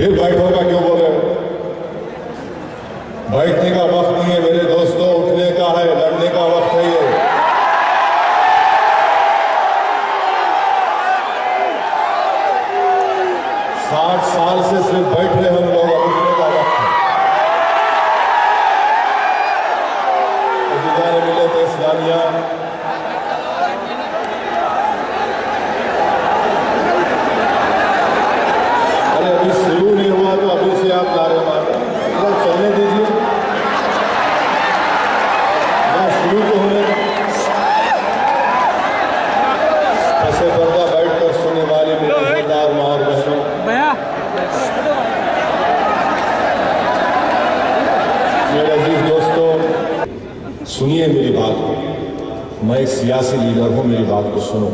फिर बैठोगा क्यों बोल रहे हो? बैठने का वक्त नहीं है मेरे दोस्तों, उठने का है, लड़ने का वक्त है ये। साठ साल से सिर्फ बैठ रहे हम लोग, उठने का वक्त है। मिल्लत इस्लामिया अरे अभी शुरू नहीं हुआ तो अभी से आप नारे मार रहे हैं, चलने दीजिए ना, शुरू तो होने ऐसे पर्दा बैठकर सुनने वाले मेरे सरदार माँ और बहनों, मेरे अजीज दोस्तों, सुनिए मेरी बात को। मैं एक सियासी लीडर हूं, मेरी बात को सुनो।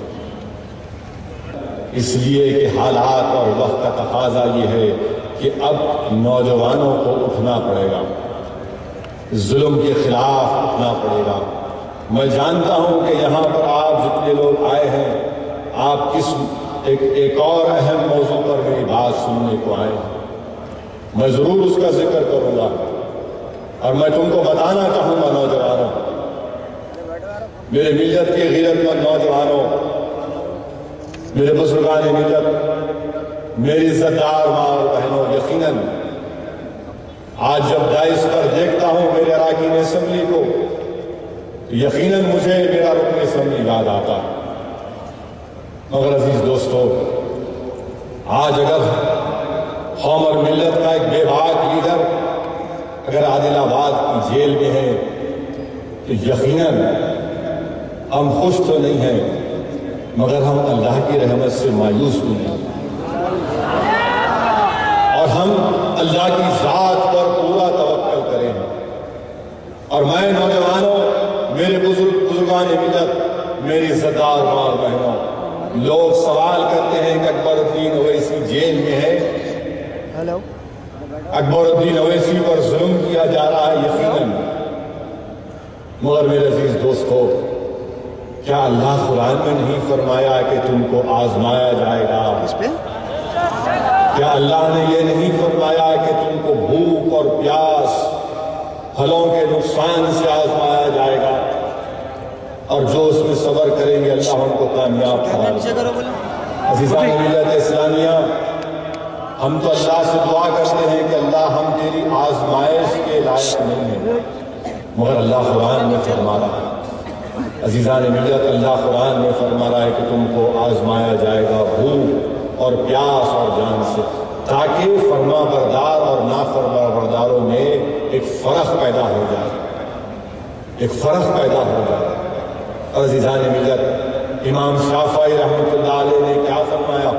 इसलिए कि हालात और वक्त का तकाजा ये है कि अब नौजवानों को उठना पड़ेगा, जुल्म के खिलाफ उठना पड़ेगा। मैं जानता हूं कि यहां पर आप जितने लोग आए हैं, आप एक और अहम मौजू पर मेरी बात सुनने को आए हैं। मैं जरूर उसका जिक्र करूंगा और मैं तुमको बताना चाहूंगा नौजवानों, मेरे मिल्लत के गैरतमंद नौजवानों, मेरे बुजुर्गान मिल्लत, मेरी इज्जतदार माँ और बहनों, यकीनन आज जब दाइस पर देखता हूं मेरे अराकीन असेंबली को, तो यकीनन मुझे मेरा रुकन असेंबली याद आता है। मगर अजीज दोस्तों, आज अगर कौम और मिल्लत का एक बेबाक लीडर अगर आदिलाबाद की जेल में है तो यकीनन हम खुश तो नहीं हैं, मगर हम अल्लाह की रहमत से मायूस भी नहीं, और हम अल्लाह की ज़ात पर पूरा तवक्कल करें। और मैं नौजवानों, मेरे बुजुर्गान मिल्लत, मेरी इज्जतदार माँ और बहनों, लोग सवाल करते हैं कि अकबरुद्दीन ओवैसी जेल में है, हेलो, अकबरुद्दीन ओवैसी पर जुल्म किया जा रहा है, यकीनन। मगर मेरे अजीज दोस्तों, क्या अल्लाह कुरान में नहीं फरमाया कि तुमको आजमाया जाएगा? क्या अल्लाह ने ये नहीं फरमाया कि तुमको भूख और प्यास, फलों के नुकसान से आजमाया जाएगा, और जो उसमें सब्र करेंगे अल्लाह उनको कामयाब करेगा? अज़ीज़ान मिल्लत इस्लामिया, हम तो अल्लाह से दुआ करते हैं कि अल्लाह हम तेरी आजमाइश के लायक नहीं है, मगर अल्लाह कुरान में फरमा रहा है। अज़ीज़ान मिल्लत, अल्लाह कुरान में फरमा रहा है कि तुमको आजमाया जाएगा भूख और प्यास और जान से, ताकि फरमा बरदार और नाफरमा बरदारों में एक फ़र्क पैदा हो जाए, एक फ़र्क पैदा हो जाए। और अज़ीज़ान मिल्लत, इमाम शाफ़ई रहमतुल्लाह अलैह ने क्या फरमाया?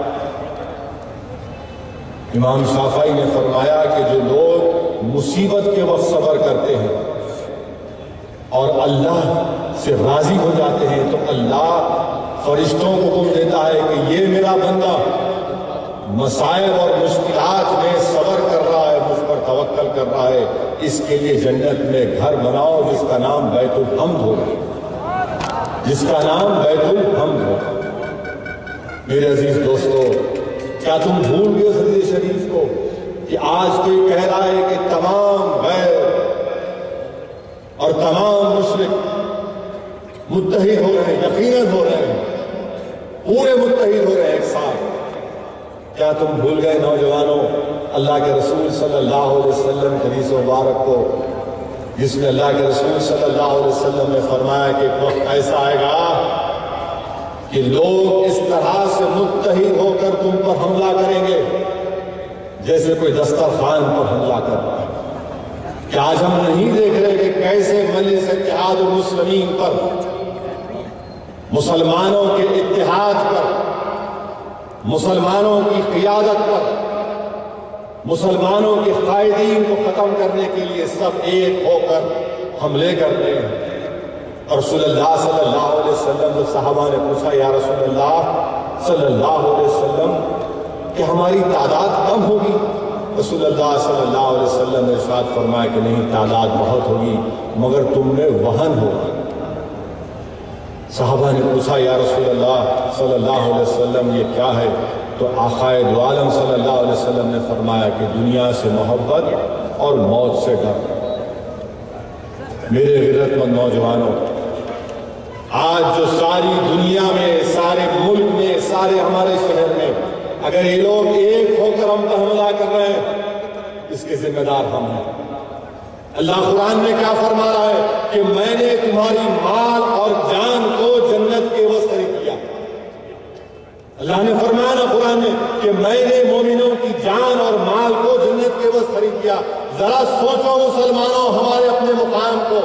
इमाम शाफ़ई ने फरमाया कि जो लोग मुसीबत के वक्त सब्र करते हैं और अल्लाह से राजी हो जाते हैं, तो अल्लाह फरिश्तों को हुक्म देता है कि ये मेरा बंदा मसाइब और मुश्किलात में सब्र कर रहा है, मुझ पर तवक्कल कर रहा है, इसके लिए जन्नत में घर बनाओ जिसका नाम बैतुल हम्द होगा, जिसका नाम बैतुल हम्द होगा। मेरे अजीज दोस्तों, क्या तुम भूल गए हदीस शरीफ को कि आज कोई कह रहा है कि तमाम गैर और तमाम मुश्रिक मुत्तहिद हो रहे हैं? यकीनन हो रहे हैं, पूरे मुत्तहिद हो रहे हैं एक साथ। क्या तुम भूल गए नौजवानों अल्लाह के रसूल सल्लल्लाहु अलैहि वसल्लम हदीस मुबारक को, जिसमें अल्लाह के रसूल सल्लल्लाहु अलैहि वसल्लम ने फरमाया कि एक वक्त ऐसा आएगा कि लोग इस तरह से मुत्तहिद होकर तुम पर हमला करेंगे जैसे कोई दस्तरखान पर हमला कर रहा है। क्या आज हम नहीं देख रहे कि कैसे मजलिस इत्तेहाद मुस्लिमीन पर, मुसलमानों के इत्तेहाद पर, मुसलमानों की क़ियादत पर, मुसलमानों के कायदीन को ख़त्म करने के लिए सब एक होकर हमले करते हैं? और रसूलुल्लाह सल्लल्लाहु अलैहि वसल्लम, जब सहाबा ने पूछा या रसूलुल्लाह सल्लल्लाहु अलैहि वसल्लम कि हमारी तादाद कम होगी, रसूलुल्लाह सल्लल्लाहु अलैहि वसल्लम ने इरशाद फरमाया कि नहीं, तादाद बहुत होगी मगर तुम में वहन होगा। सहाबा ने पूछा या रसूलुल्लाह सल्लल्लाहु अलैहि वसल्लम ये क्या है? तो आक़ाए दो आलम सल्लल्लाहु अलैहि वसल्लम ने फरमाया कि दुनिया से मोहब्बत और मौत से डर। मेरे गिरतमंद नौजवानों, आज जो सारी दुनिया में, सारे मुल्क में, सारे हमारे शहर में अगर ये लोग एक होकर हम पर हमला कर रहे हैं, इसके जिम्मेदार हम हैं। अल्लाह कुरान में क्या फरमा रहा है कि मैंने तुम्हारी माल और जान को जन्नत के एवज खरीद लिया। अल्लाह ने फरमाया ना कुरान में कि मैंने मोमिनों की जान और माल को जन्नत के एवज खरीद लिया। जरा सोचो मुसलमानों, हमारे अपने मुकाम को।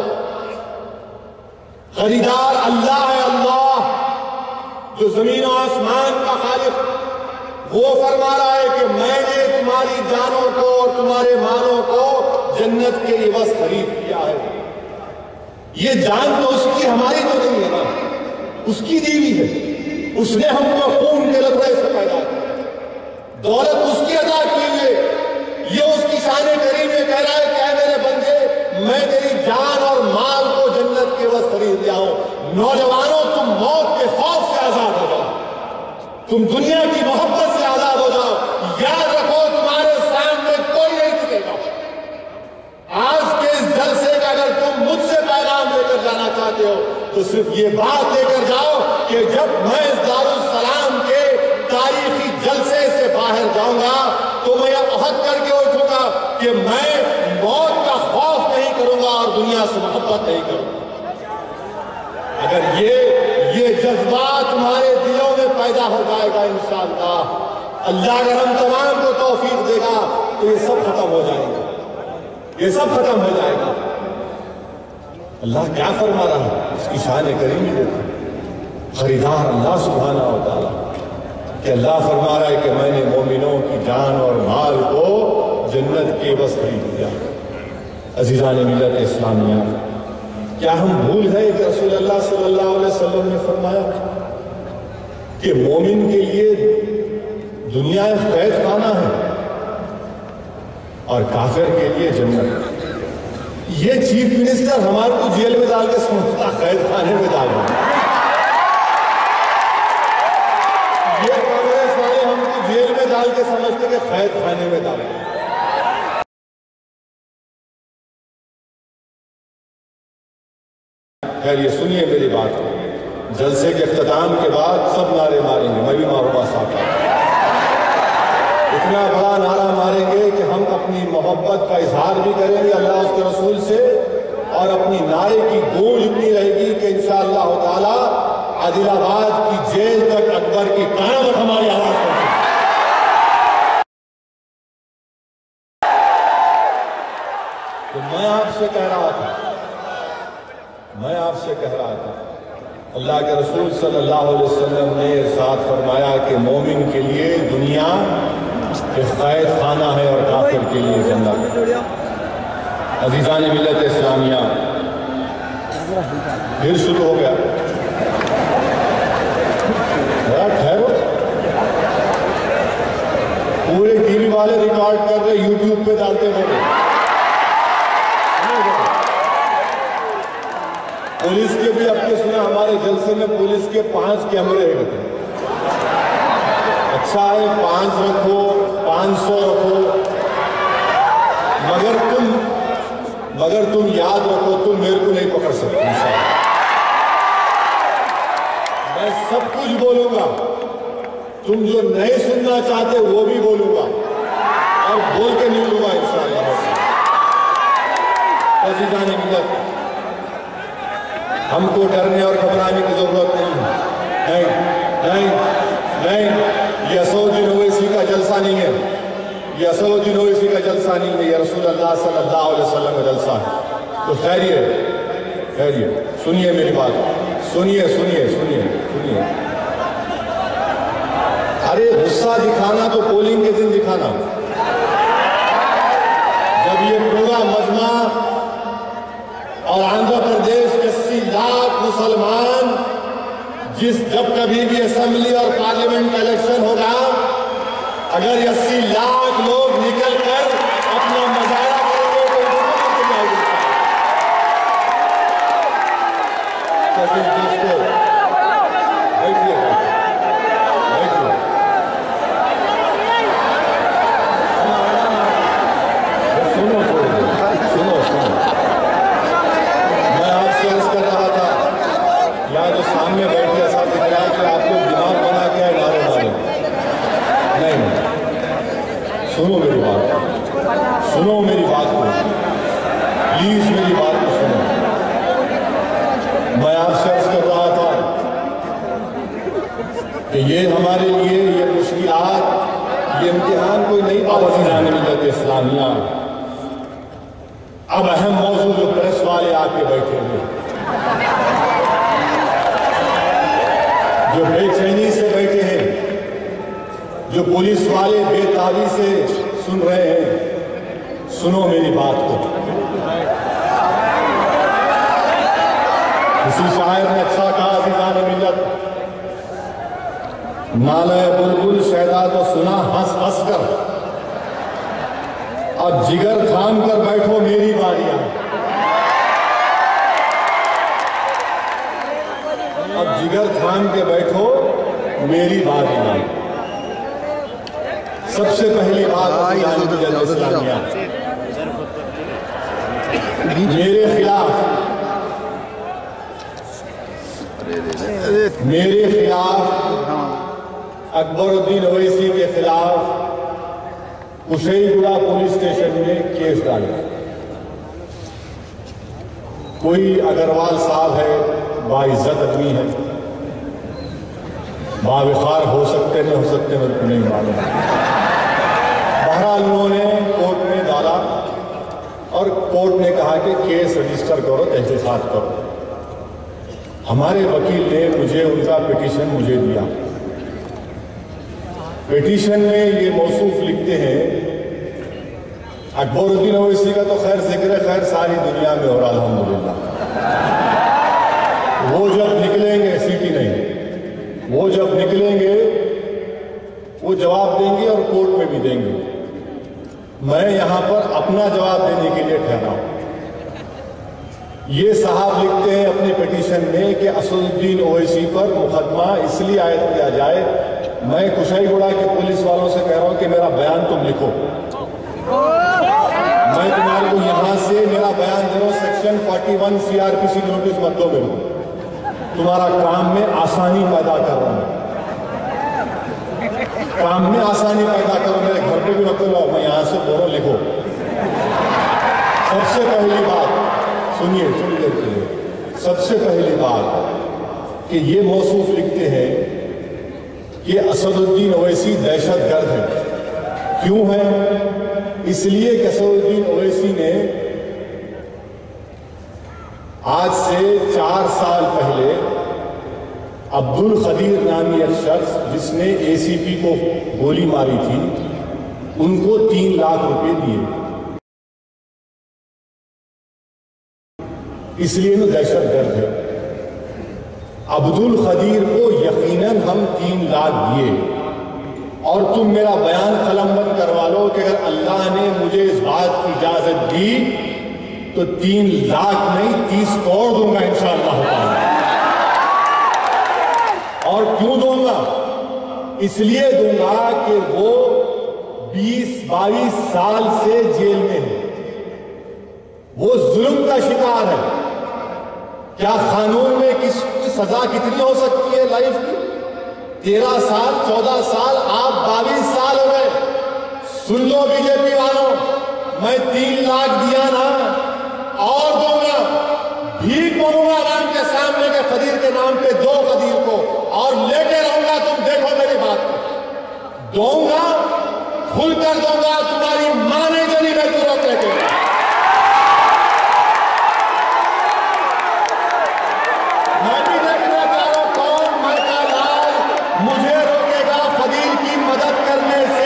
खरीदार अल्लाह है, अल्लाह जो जमीन और आसमान का खालिक। वो फरमा रहा है कि मैंने तुम्हारी जानों को और तुम्हारे मालों को जन्नत के एवज खरीद किया है। ये जान तो उसकी, हमारी तो नहीं है ना, उसकी दी हुई है। उसने हमको खून के लथड़े से पैदा किया, दौलत उसकी अदा की हुई है। ये उसकी शान करीम में कह रहा है कि ऐ मेरे बंदे, मैं तेरी जान और माल को जन्नत के एवज खरीद लिया हूं। नौजवानों, तुम मौत के खौफ से आजाद हो जाओ, तुम दुनिया की मोहब्बत से आजाद हो जाओ। याद रखो, तुम्हारे सामने कोई नहीं टिकेगा। आज के इस जलसे का अगर तुम मुझसे पैगाम लेकर जाना चाहते हो तो सिर्फ ये बात लेकर जाओ कि जब मैं इस दारुस्सलाम के तारीखी जलसे से बाहर जाऊंगा तो मैं अहद करके उठूंगा कि मैं मौत का खौफ नहीं करूंगा और दुनिया से मोहब्बत नहीं करूंगा। अगर ये जज्बा तुम्हारे दिलों में पैदा हो जाएगा इंशाअल्लाह, अल्लाह अगर हम तमाम को तौफीक देगा तो ये सब खत्म हो जाएगा, ये सब खत्म हो जाएगा। अल्लाह क्या फरमा रहा है, इसकी शान करीम देखो। खरीदार अल्लाह सुब्हाना व तआला कि अल्लाह फरमा रहा है कि मैंने मोमिनों की जान और माल को जन्नत के एवज खरीद लिया। अज़ीज़ान मिल्लत इस्लामिया, क्या हम भूल गए कि रसूलुल्लाह सल्लल्लाहु अलैहि वसल्लम ने फरमाया कि मोमिन के लिए दुनिया एक कैद खाना है और काफिर के लिए जन्नत। ये चीफ मिनिस्टर हमारे को जेल में डाल के समझता कैद खाने में डाल रहा है। ये कांग्रेस वाले हमको जेल में डाल के समझते कि कैद खाने में डाल रहे हैं। खैर, ये सुनिए मेरी बात, जलसे के इख्तिताम के बाद सब नारे मारेंगे, मैं भी मारूंगा साथ। इतना बड़ा नारा मारेंगे कि हम अपनी मोहब्बत का इजहार भी करेंगे अल्लाह उसके रसूल से, और अपनी नारे की गूंज इतनी रहेगी कि इंशाअल्लाह ताला आदिलाबाद की जेल तक अकबर की क़यामत हमारी आवाज पहुंचेगी। तो मैं आपसे कह रहा था, अल्लाह के रसूल सल्लल्लाहु अलैहि वसल्लम ने इरशाद फरमाया कि मोमिन के लिए दुनिया कैद खाना है और काफिर के लिए जन्नत। अज़ीज़ान मिल्लत इस्लामिया, फिर शुरू हो गया। ठहरो, पूरे टीवी वाले रिकॉर्ड कर रहे, यूट्यूब पे डालते रहे। पुलिस के भी अपने सुना, हमारे जलसे में पुलिस के 5 कैमरे हैं। अच्छा है, 5 रखो, 500 रखो, मगर तुम याद रखो, तुम मेरे को नहीं पकड़ सकते। मैं सब कुछ बोलूंगा, तुम जो नहीं सुनना चाहते वो भी बोलूंगा और बोल के निकलूंगा इंशाअल्लाह। अज़ीज़ान मिल्लत, हमको डरने और घबराने की जरूरत नहीं है। नहीं, ये असदुद्दीन ओवैसी का जलसा नहीं है, ये असदुद्दीन ओवैसी का जलसा नहीं है, ये रसूलुल्लाह सल्लल्लाहु अलैहि वसल्लम का जलसा है। तो खैरिए, सुनिए मेरी बात, सुनिए। अरे गुस्सा दिखाना तो पोलिंग के दिन दिखाना, जब ये पूरा मजमा और आंध्र प्रदेश के 80 लाख मुसलमान जब कभी भी असेंबली और पार्लियामेंट का इलेक्शन होगा, अगर 80 लाख लोग निकल कर अपना मुजाहरा करेंगे तो दोस्तों बैठिए, सुनो मेरी बात, सुनो मेरी बात को, प्लीज मेरी बात को सुनो। मैं आपसे अर्ज कर रहा था कि ये हमारे लिए ये मुश्किलात, ये इम्तिहान कोई नई बात नहीं जाने मिलत इस्लामिया। अब अहम मौजू जो प्रेस वाले आके बैठे हुए, जो बेचैनी से बैठे हैं, जो पुलिस वाले बेताबी से सुन रहे हैं, सुनो मेरी बात को। किसी शायर ने अच्छा कहा, अज़ीज़ान मिल्लत, नाले बुलबुल शैदा तो सुना हंस हंस कर, अब जिगर थाम कर बैठो मेरी बारियां। अब जिगर थाम के बैठो मेरी बारियां। सबसे पहली बात इस्लामिया, मेरे खिलाफ अकबरुद्दीन ओवैसी के खिलाफ कुशईगुड़ा पुलिस स्टेशन में केस डाला। कोई अग्रवाल साहब है, बाइज्जत आदमी है, बाविखार हो सकते नहीं हो सकते मेरे को नहीं मालूम। बहरहाल उन्होंने कोर्ट में डाला और कोर्ट ने कहा कि केस रजिस्टर करो, तहकीकात करो। हमारे वकील ने मुझे उनका पिटीशन मुझे दिया। पिटीशन में ये मौसूफ लिखते हैं, अकबरुद्दीन ओवैसी का तो खैर जिक्र खैर सारी दुनिया में हो रहा अल्हम्दुलिल्लाह। वो जब निकलेंगे, सीटी नहीं, वो जब निकलेंगे वो जवाब देंगे और कोर्ट में भी देंगे। मैं यहां पर अपना जवाब देने के लिए ठहरा हूं। ये साहब लिखते हैं अपने पिटीशन में कि असदुद्दीन ओवैसी पर मुकदमा इसलिए आयद किया जाए। मैं कुशईगुड़ा के पुलिस वालों से कह रहा हूं कि मेरा बयान तुम लिखो। मैं तुम्हारे को यहां से मेरा बयान दे रहा हूं, सेक्शन 41 CRPC नोटिस मत दो मेरे को। तुम्हारा काम में आसानी पैदा कर रहा हूं, काम में आसानी पैदा करो, मेरे घर पे भी मत लो, मैं यहां से बोलो लिखो। सबसे पहली बात सुनिए, सबसे पहली बात कि ये मौसूफ लिखते हैं कि असदुद्दीन ओवैसी दहशतगर्द है। क्यों है? इसलिए कि असदुद्दीन ओवैसी ने आज से 4 साल पहले अब्दुल खदीर नामी एक शख्स जिसने ACP को गोली मारी थी, उनको 3 लाख रुपए दिए। इसलिए वो दहशतगर्द है। अब्दुल खदीर को यकीनन हम 3 लाख दिए और तुम मेरा बयान कलमबंद करवा लो कि अगर अल्लाह ने मुझे इस बात की इजाजत दी तो 3 लाख नहीं 30 करोड़ दूंगा इंशाअल्लाह ताला। और क्यों दूंगा? इसलिए दूंगा कि वो 20-22 साल से जेल में है, वो जुल्म का शिकार है। क्या कानून में किसकी सजा कितनी हो सकती है लाइफ की? 13 साल, 14 साल, आप 22 साल हो गए। सुन लो बीजेपी वालों, मैं 3 लाख दिया ना और दूंगा, भीख मांगूंगा आवाम के सामने के खदीर के नाम पे 2 खदीर को और लेके रहूंगा। तुम देखो मेरी बात को, दूंगा, खुलकर दूंगा, तुम्हारी मां ने जो नहीं मैं तुरंत लेके। मैं भी देखना चाह रहा हूं कौन मरका लाल मुझे रोकेगा खदीर की मदद करने से।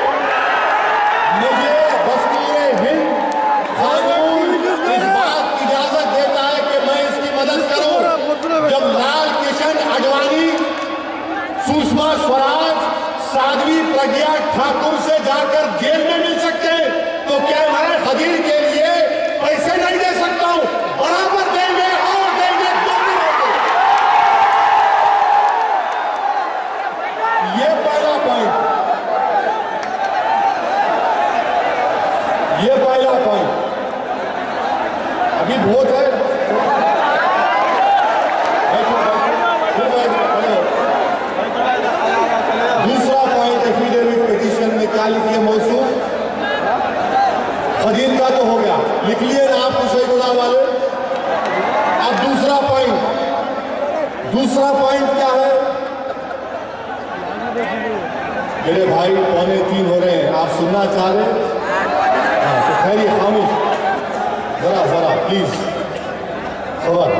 मुझे दस्तूरे हिंद कानून इस बात की इजाजत देता है कि मैं इसकी मदद करूं। जब लाल किशन आडवाणी, सुषमा स्वराज, साध्वी प्रज्ञा ठाकुर से जाकर जेल में मिल सकते हैं, तो क्या मैं खदीर के लिए पैसे नहीं दे सकता हूं? बराबर देंगे और देंगे, दोनों होंगे। ये पहला पॉइंट, ये पहला पॉइंट। अभी वोट है, दूसरा पॉइंट एफिडेविट पिटीशन में क्या लिखिए मौसूफ लिख लिए ना आप कुशेगुड़ा वाले। अब दूसरा पॉइंट क्या है? मेरे भाई 2:45 हो रहे हैं, आप सुनना चाह रहे हैं? हाँ, तो खैर खामोश, जरा प्लीज खबर।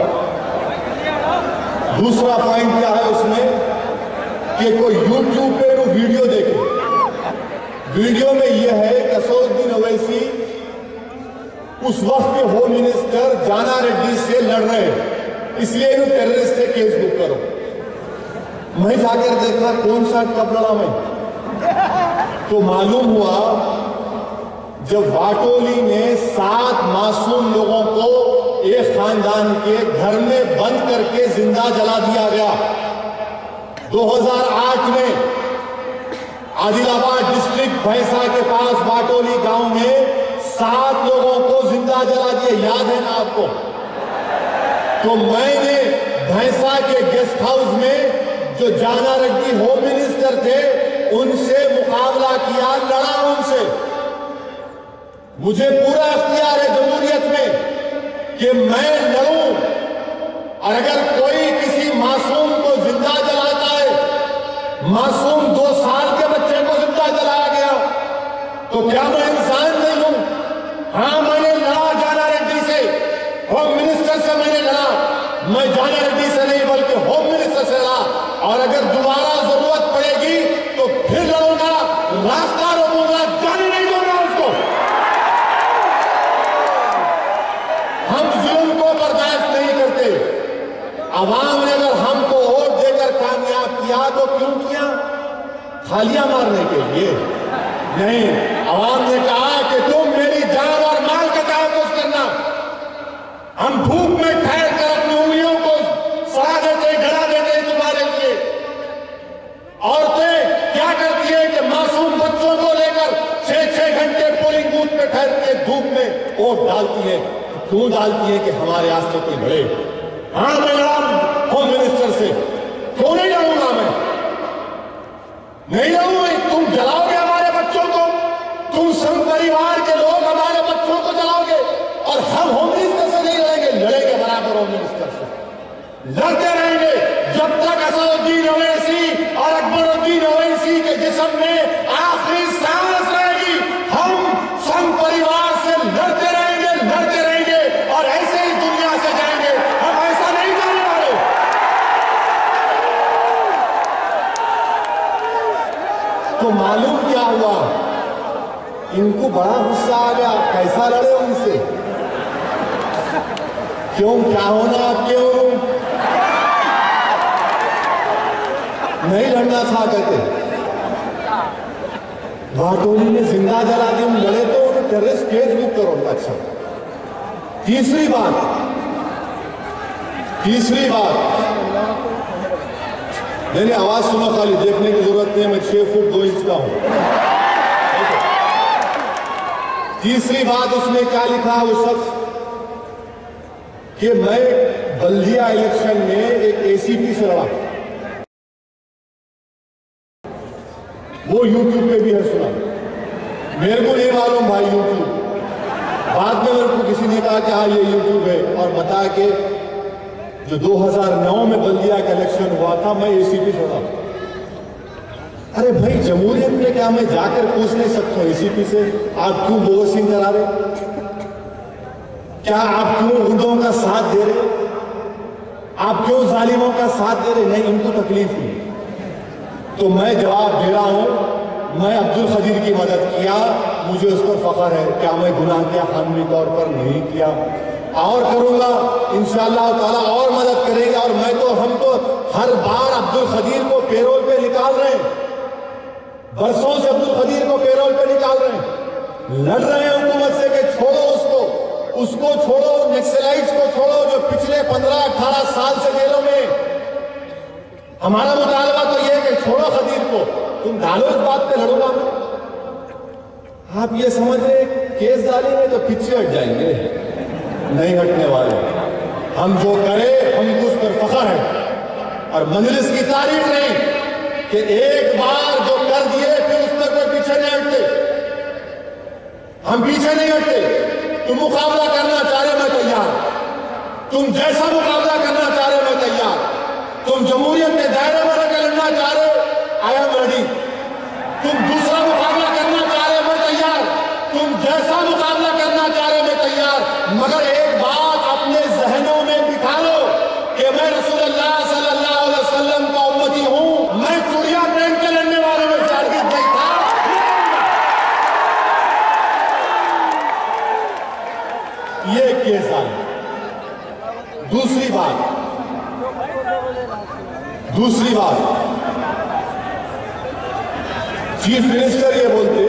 दूसरा पॉइंट क्या है उसमें कि कोई यूट्यूब पे वो वीडियो देखे, वीडियो में यह है कि असदुद्दीन ओवैसी उस वक्त के होम मिनिस्टर जाना रेड्डी से लड़ रहे हैं, इसलिए इन्हें टेररिस्ट से केस बुक करो। मैं जाकर देखा कौन सा कब लड़ा मैं, तो मालूम हुआ जब वाटोली में 7 मासूम लोगों को एक खानदान के घर में बंद करके जिंदा जला दिया गया। 2008 में आदिलाबाद डिस्ट्रिक्ट भैंसा के पास वाटोली गांव में 7 लोगों को जिंदा जला दिया, याद है ना आपको? तो मैंने भैंसा के गेस्ट हाउस में जो जाना रेड्डी होम मिनिस्टर थे उनसे मुकाबला किया, लड़ा उनसे। मुझे पूरा इख्तियार है जमहूरियत में कि मैं लड़ूं, और अगर कोई किसी मासूम को जिंदा जलाता है, मासूम 2 साल के बच्चे को जिंदा जलाया गया, तो क्या मैं इंसान नहीं हूं? हाँ, मैंने लड़ा जाना रेड्डी से, होम मिनिस्टर से मैंने लड़ा। मैं जाना रेड्डी से नहीं बल्कि होम मिनिस्टर से लड़ा, और अगर दोबारा जरूरत पड़ेगी तो फिर लड़ूंगा, रास्ता रोकूंगा, जाने नहीं दूंगा उसको। हम जुल्म को बर्दाश्त नहीं करते। आवाम ने अगर हमको वोट देकर कामयाब किया तो क्यों किया? थालियां मारने के लिए नहीं। आवाम ने कहा कि तुम मेरी जान और माल का तहफ़्फ़ुज़ करना। हम धूप में ठहर कर अपनी उंगलियों को सड़ा देते, गला देते तुम्हारे लिए। औरतें क्या करती है कि मासूम बच्चों को लेकर 6-6 घंटे पोलिंग बूथ पे ठहर के धूप में वोट डालती है। क्यों डालती है? कि हमारे आस्ते कोई लड़े। हाँ, मैं लड़ा होम मिनिस्टर से, क्यों नहीं लड़ूंगा? मैं नहीं लड़ूंगा। तुम जलाओगे हमारे बच्चों को, तुम संघ परिवार के लोग हमारे बच्चों को जलाओगे, और हम होम मिनिस्टर से नहीं लड़ेंगे। लड़ेंगे बराबर होम मिनिस्टर से, लड़ते रहेंगे जब तक असदुद्दीन ओवैसी और अकबरुद्दीन ओवैसी के जिस्म में आखिरी सांस रहेगी। हम संघ परिवार से लड़ते रहेंगे, और ऐसे ही दुनिया से जाएंगे। हम ऐसा नहीं जाने वाले। तो मालूम क्या हुआ? इनको बड़ा गुस्सा आ गया। कैसा लड़े उनसे? क्यों, क्या होना? आप क्यों नहीं लड़ना था कहते? वाटोली ने जिंदा जला दी, उन लड़े तो उन्हें टेररिस्ट केस बुक करो। अच्छा, तीसरी बात मैंने आवाज सुना, खाली देखने की जरूरत नहीं है, मैं 6 फुट 2 इंच का हूं। तीसरी बात उसने क्या लिखा वो शख्स कि मैं बल्दिया इलेक्शन में एक एसीपी से लड़ा। वो यूट्यूब पे भी है, सुना। मेरे को नहीं मालूम भाई यूट्यूब, बाद में मेरे को किसी ने कहा कि हाँ ये यूट्यूब है, और बताया कि जो 2009 में बल्दिया का इलेक्शन हुआ था मैं एसीपी से लड़ा। अरे भाई, जमहूरियत में क्या मैं जाकर पूछ नहीं सकता हूं एसीपी से आप क्यों बोगसिंग करा रहे? क्या आप क्यों गुंडों का साथ दे रहे? आप क्यों जालिमों का साथ दे रहे? नहीं, इनको तकलीफ हुई तो मैं जवाब दे रहा हूं। मैं अब्दुल खदीर की मदद किया, मुझे उस पर फख्र है। क्या मैं गुनाह किया? कानूनी तौर पर नहीं किया, और करूंगा इंशाअल्लाह ताला, और मदद करेंगे। और हम तो हर बार अब्दुल खदीर को पेरोल पे निकाल रहे हैं, बरसों से अब्दुल खदीर को पेरोल पे निकाल रहे हैं। लड़ रहे हैं हुकूमत से कि छोड़ो उसको छोड़ो, नक्सलाइट्स को छोड़ो जो पिछले 15-18 साल से जेलों में। हमारा मुतालबा तो यह है कि छोड़ो खदीर को, तुम डालो इस बात पे, लड़ूंगा मैं। आप ये समझ रहे केस डालेंगे तो पीछे हट जाएंगे, नहीं हटने वाले। हम जो करें हमको उस पर फख्र है, और मजलिस की तारीफ नहीं कि एक बार जो कर दिए फिर उस पर कोई पीछे नहीं हटते। हम पीछे नहीं हटते। तुम मुकाबला करना चाह रहे, मैं तैयार। तुम जैसा मुकाबला करना चाह रहे, मैं तैयार। तुम जमहूरियत के दायरे में रहकर लड़ना चाह रहे, आई एम रेडी। तुम दूसरा मुकाबला करना चाह रहे, मैं तैयार। तुम जैसा मुकाबला करना चाह रहे, मैं तैयार। मगर एक बात अपने जहनों में बिठा लो कि मैं रसूलुल्लाह सल्लल्लाहु अलैहि वसल्लम का उम्मती हूं। मैं चूड़िया पहन के लड़ने वालों में से हरगिज़ नहीं था। ये केस है। दूसरी बात, चीफ मिनिस्टर ये बोलते,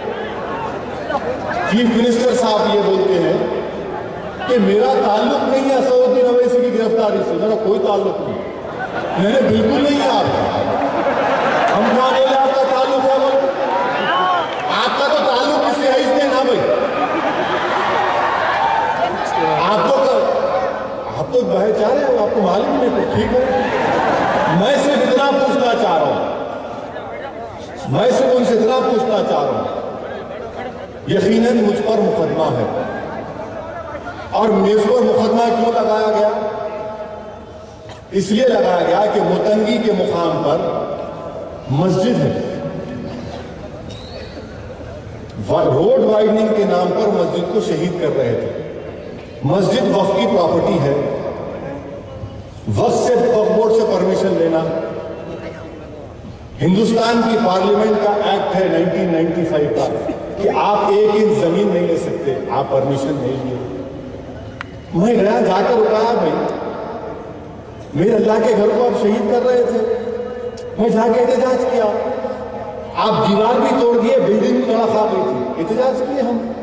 चीफ मिनिस्टर साहब ये बोलते हैं कि मेरा ताल्लुक नहीं है असदुद्दीन ओवैसी की गिरफ्तारी से। मेरा कोई ताल्लुक नहीं, मैंने बिल्कुल नहीं है। आपका हम कहाँ बोले आपका ताल्लुक है? बोलो आपका तो ताल्लुक किससे है इसने ना भाई। आप तो भाईचारे हो, आपको मालूम नहीं। ठीक है, मैं सिर्फ इतना पूछना चाह रहा हूं, मैं सिर्फ उनसे इतना पूछना चाह रहा हूं, यकीनन मुझ पर मुकदमा है और मुझ पर मुकदमा क्यों लगाया गया? इसलिए लगाया गया कि मुतंगी के मुकाम पर मस्जिद है, रोड वाइडनिंग के नाम पर मस्जिद को शहीद कर रहे थे। मस्जिद वक्फ की प्रॉपर्टी है, वक्फ बोर्ड से परमिशन लेना, हिंदुस्तान की पार्लियामेंट का एक्ट है 1995 का कि आप एक इंच जमीन नहीं ले सकते, आप परमिशन नहीं लिए। मैं गया, जाकर उठाया भाई, मेरे अल्लाह के घर को आप शहीद कर रहे थे। मैं जाके एहतजाज किया, आप दीवार भी तोड़ दिए, बिल्डिंग भी खड़ा खा गई थी। एहतजाज किए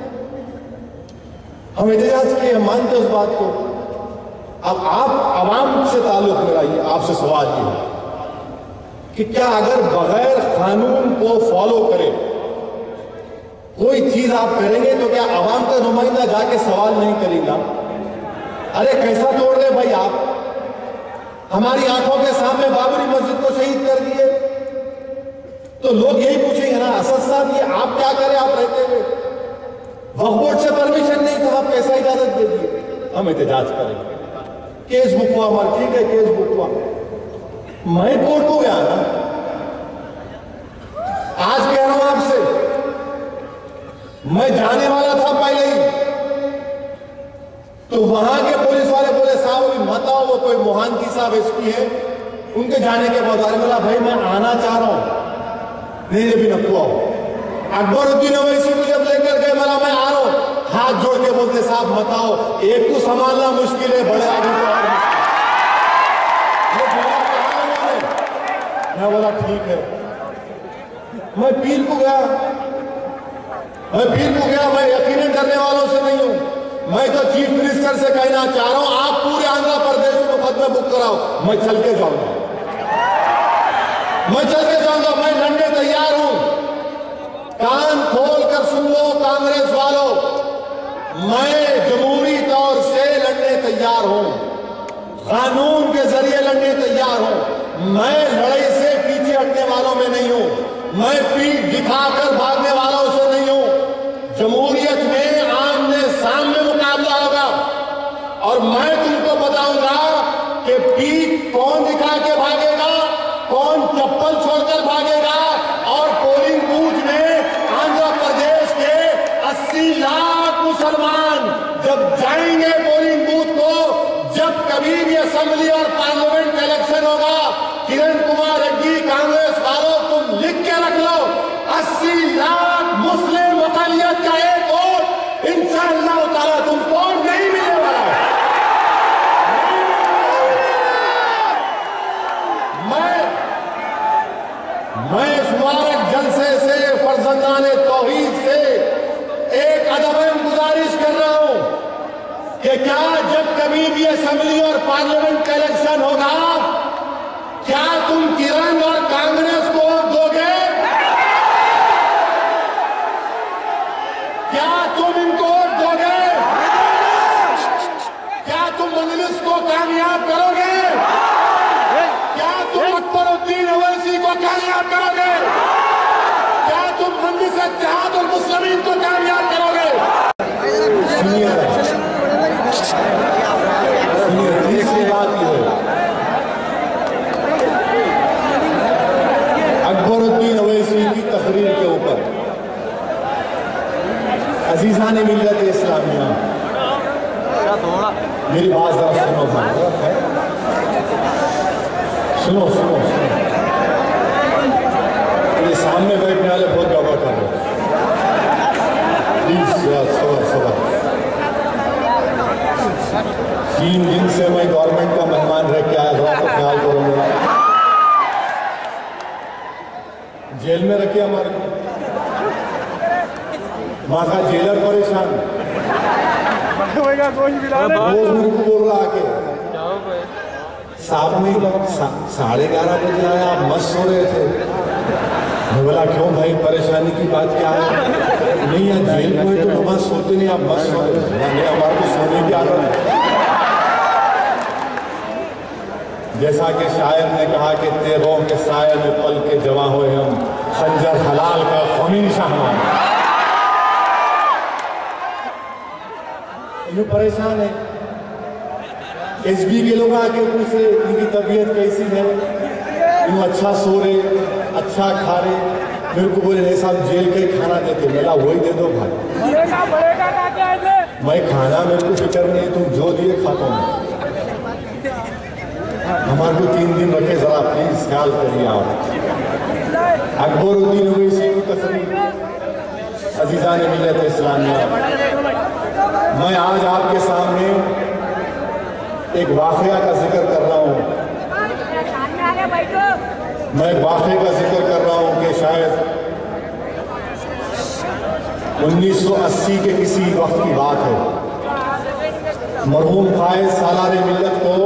हम एहतजाज किए, हम मानते उस बात को। अब आप आवाम से ताल्लुक मेरा ये आपसे सवाल ये है कि क्या अगर बगैर कानून को फॉलो करे कोई चीज आप करेंगे तो क्या आवाम का नुमाइंदा जाके सवाल नहीं करेगा? अरे कैसा तोड़ रहे भाई आप? हमारी आंखों के सामने बाबरी मस्जिद को शहीद कर दिए, तो लोग यही पूछेंगे ना, असद साहब ये आप क्या करें? आप रहते हुए वक्फ बोर्ड से परमिशन नहीं था, आप कैसा इजाजत दे दिए? हम एहतजाज करेंगे, केस बुक हुआ हमारा, ठीक है केस बुक हुआ, मैं कोर्ट को गया ना। आज कह रहा हूं आपसे, मैं जाने वाला था पहले ही, तो वहां के पुलिस वाले बोले साहब अभी मत आओ, वो कोई मोहांती साहब एसपी है, उनके जाने के बाद बोला भाई मैं आना चाह रहा हूं, नहीं भी नको आओ। अकबरुद्दीन ओवैसी को जब लेकर गए, बोला मैं आ रहा हूं, हाथ जोड़ के बोलते साहब मत आओ, एक को संभालना मुश्किल है, बड़े आदमी को और मैं बोला ठीक है। मैं पीर को गया, मैं यकीनन करने वालों से नहीं हूं। मैं तो चीफ मिनिस्टर से कहना चाह रहा हूं, आप पूरे आंध्र प्रदेश में मुकदमा बुक कराओ, मैं चल के जाऊंगा, मैं लड़ने तैयार हूं। कान खोल कर सुन लो कांग्रेस वालों, मैं जमहूरी तौर से लड़ने तैयार हूं, कानून के जरिए लड़ने तैयार हूं। मैं लड़ाई से पीछे हटने वालों में नहीं हूं, मैं पीठ दिखाकर भागने वालों से नहीं हूं। जमहूरियत में आमने सामने मुकाबला होगा और मैं तुमको बताऊंगा कि पीठ कौन दिखा के भागेगा, कौन चप्पल छोड़कर भागेगा। और पोलिंग बूथ में आंध्र प्रदेश के 80 लाख मुसलमान जब जाएंगे पोलिंग बूथ को, जब कभी भी असेंबली और पार्लियामेंट का इलेक्शन होगा, किरण कुमार रेड्डी कांग्रेस वालों तुम लिख के रख लो, 80 लाख मुस्लिम अक़लियत का एक वोट इंशाअल्लाह ताला तुमको नहीं मिलने वाला है। मैं इस मुबारक जलसे से फर्जंदाने तौहीद से एक अदब गुजारिश कर रहा हूं कि क्या जब कभी भी असेंबली और पार्लियामेंट का इलेक्शन होगा, क्या तुम किरण और कांग्रेस को वोट दोगे? क्या तुम इनको वोट दोगे? क्या तुम मजलिस को कामयाब करोगे? क्या तुम अकबरुद्दीन ओवैसी को कामयाब करोगे? क्या तुम मजलिस इत्तेहाद और मुस्लिमीन को कामयाब करोगे? दिल के ऊपर। अजीज़ान मिल्लत इस्लामिया, मेरी बात जरा सुनो भाई, सुनो सुनो सुनो। ये सामने बैठने वाले बहुत गड़बड़ कर रहे हैं। प्लीज सबर। 3 दिन से मैं गवर्नमेंट का मेहमान रह के आया था, तो ख्याल करो मेरा। जेल में रखे हमारे माँ का जेलर परेशान, रोज मेरे को बोल रहा आके साहब में 11:30 बजे आया, आप मस्त सो रहे थे। मैं बोला क्यों भाई, परेशानी की बात क्या है? नहीं यार जेल में तो बस सोते नहीं, आप मस्त सो रहे थे। नहीं, हमारे को सोने की आदत है। जैसा कि शायर ने कहा कि तेरों के साये में पल के जवां हुए हम, खंजर हलाल का हमेशा हमारा। इन्हें परेशान है। एसबी के लोग आके पूछ रहे इनकी तबीयत कैसी है, इन अच्छा सो रहे, अच्छा खा रहे। मेरे को बोले नहीं साहब जेल का ही खाना देते। मेरा वही दे दो भाई, मैं खाना मेरे को फिक्र नहीं, तुम जो दिए खाता हूँ। हमारे को 3 दिन रखे, जरा प्लीज ख्याल करिए आप। अकबरुद्दीन ओवैसी की तकरीर, अजीज़ान मिल्लत इस्लामिया, मैं आज आपके सामने एक वाक़या का जिक्र कर रहा हूँ। मैं एक वाक़े का जिक्र कर रहा हूँ कि शायद 1980 के किसी वक्त की बात है। मरहूम कायद सालार मिल्लत को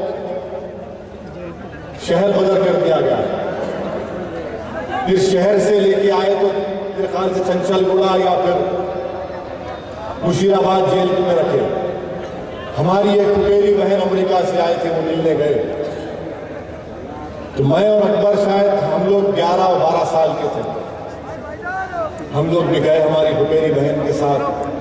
शहर बदल कर दिया गया। फिर शहर से लेके आए तो मेरे ख्याल से चंचलगुड़ा या फिर मुशीराबाद जेल में रखे। हमारी एक पुपेरी बहन अमेरिका से आए थे, वो मिलने गए। तो मैं और अकबर शायद हम लोग 11 और 12 साल के थे। हम लोग भी गए हमारी पुपेरी बहन के साथ।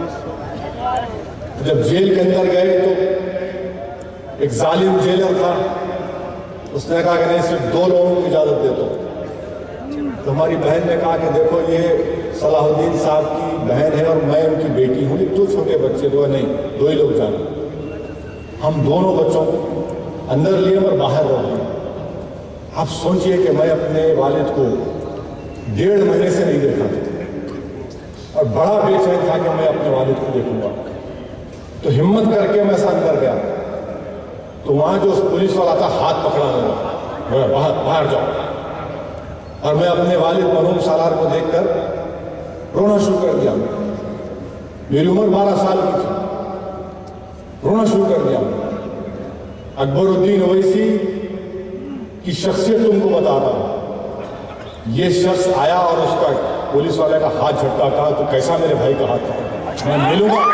जब जेल के अंदर गए तो एक जालिम जेलर था, उसने कहा कि नहीं सिर्फ 2 लोगों को इजाजत दे दो। तो हमारी बहन ने कहा कि देखो ये सलाहुद्दीन साहब की बहन है और मैं उनकी बेटी हूँ, 2 छोटे बच्चे तो नहीं, 2 ही लोग जाने। हम दोनों बच्चों को अंदर लिए और बाहर रख दिए। आप सोचिए कि मैं अपने वालिद को 1.5 महीने से नहीं देखा था और बड़ा बेचैन था कि मैं अपने वालिद को देखूंगा। तो हिम्मत करके मैं अंदर गया तो वहां जो पुलिस वाला था हाथ पकड़ा मेरा, बाहर जाओ। और मैं अपने वालिद मरहूम सालार को देखकर रोना शुरू कर दिया। मेरी उम्र 12 साल की थी, रोना शुरू कर दिया। अकबरुद्दीन ओवैसी की शख्सियत तुमको बता रहा हूं। ये शख्स आया और उसका पुलिस वाले का हाथ झटका, कहा तो कैसा मेरे भाई का हाथ पकड़ा? मैं मिलूंगा,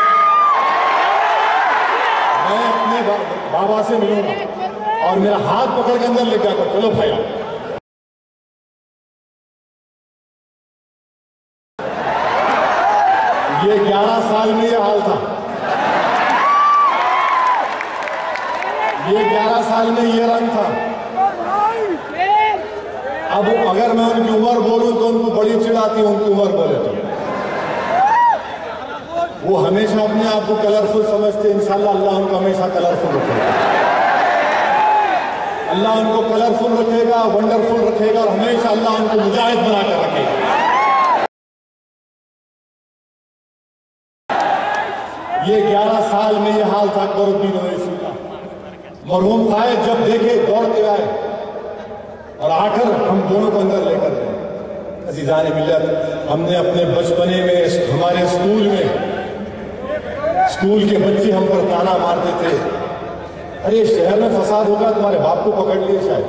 मैं अपने बाबा से मिलूंगा और मेरा हाथ पकड़ के अंदर लेकर आकर चलो भाई। ये 11 साल में ये हाल था, ये 11 साल में ये रंग था। अब अगर मैं उनकी उम्र बोलूं तो उनको बड़ी चिढ़ाती, उनकी उम्र बोले तो वो हमेशा अपने आप को कलरफुल समझते। इंशाल्लाह अल्लाह उनको हमेशा कलरफुल रखेगा, अल्लाह उनको कलरफुल रखेगा, वंडरफुल रखेगा और हमेशा अल्लाह उनको मुजाहिद बनाकर रखेगा। ये 11 साल में ये हाल था अकबरुद्दीन ओवैसी का। मरहूम कायद जब देखे दौड़ते आए और आकर हम दोनों को अंदर लेकर गए। अजीज़ान मिल्लत, हमने अपने बचपने में हमारे स्कूल के बच्चे हम पर ताना मारते थे, अरे शहर में फसाद होगा तुम्हारे बाप को पकड़ लिए शायद।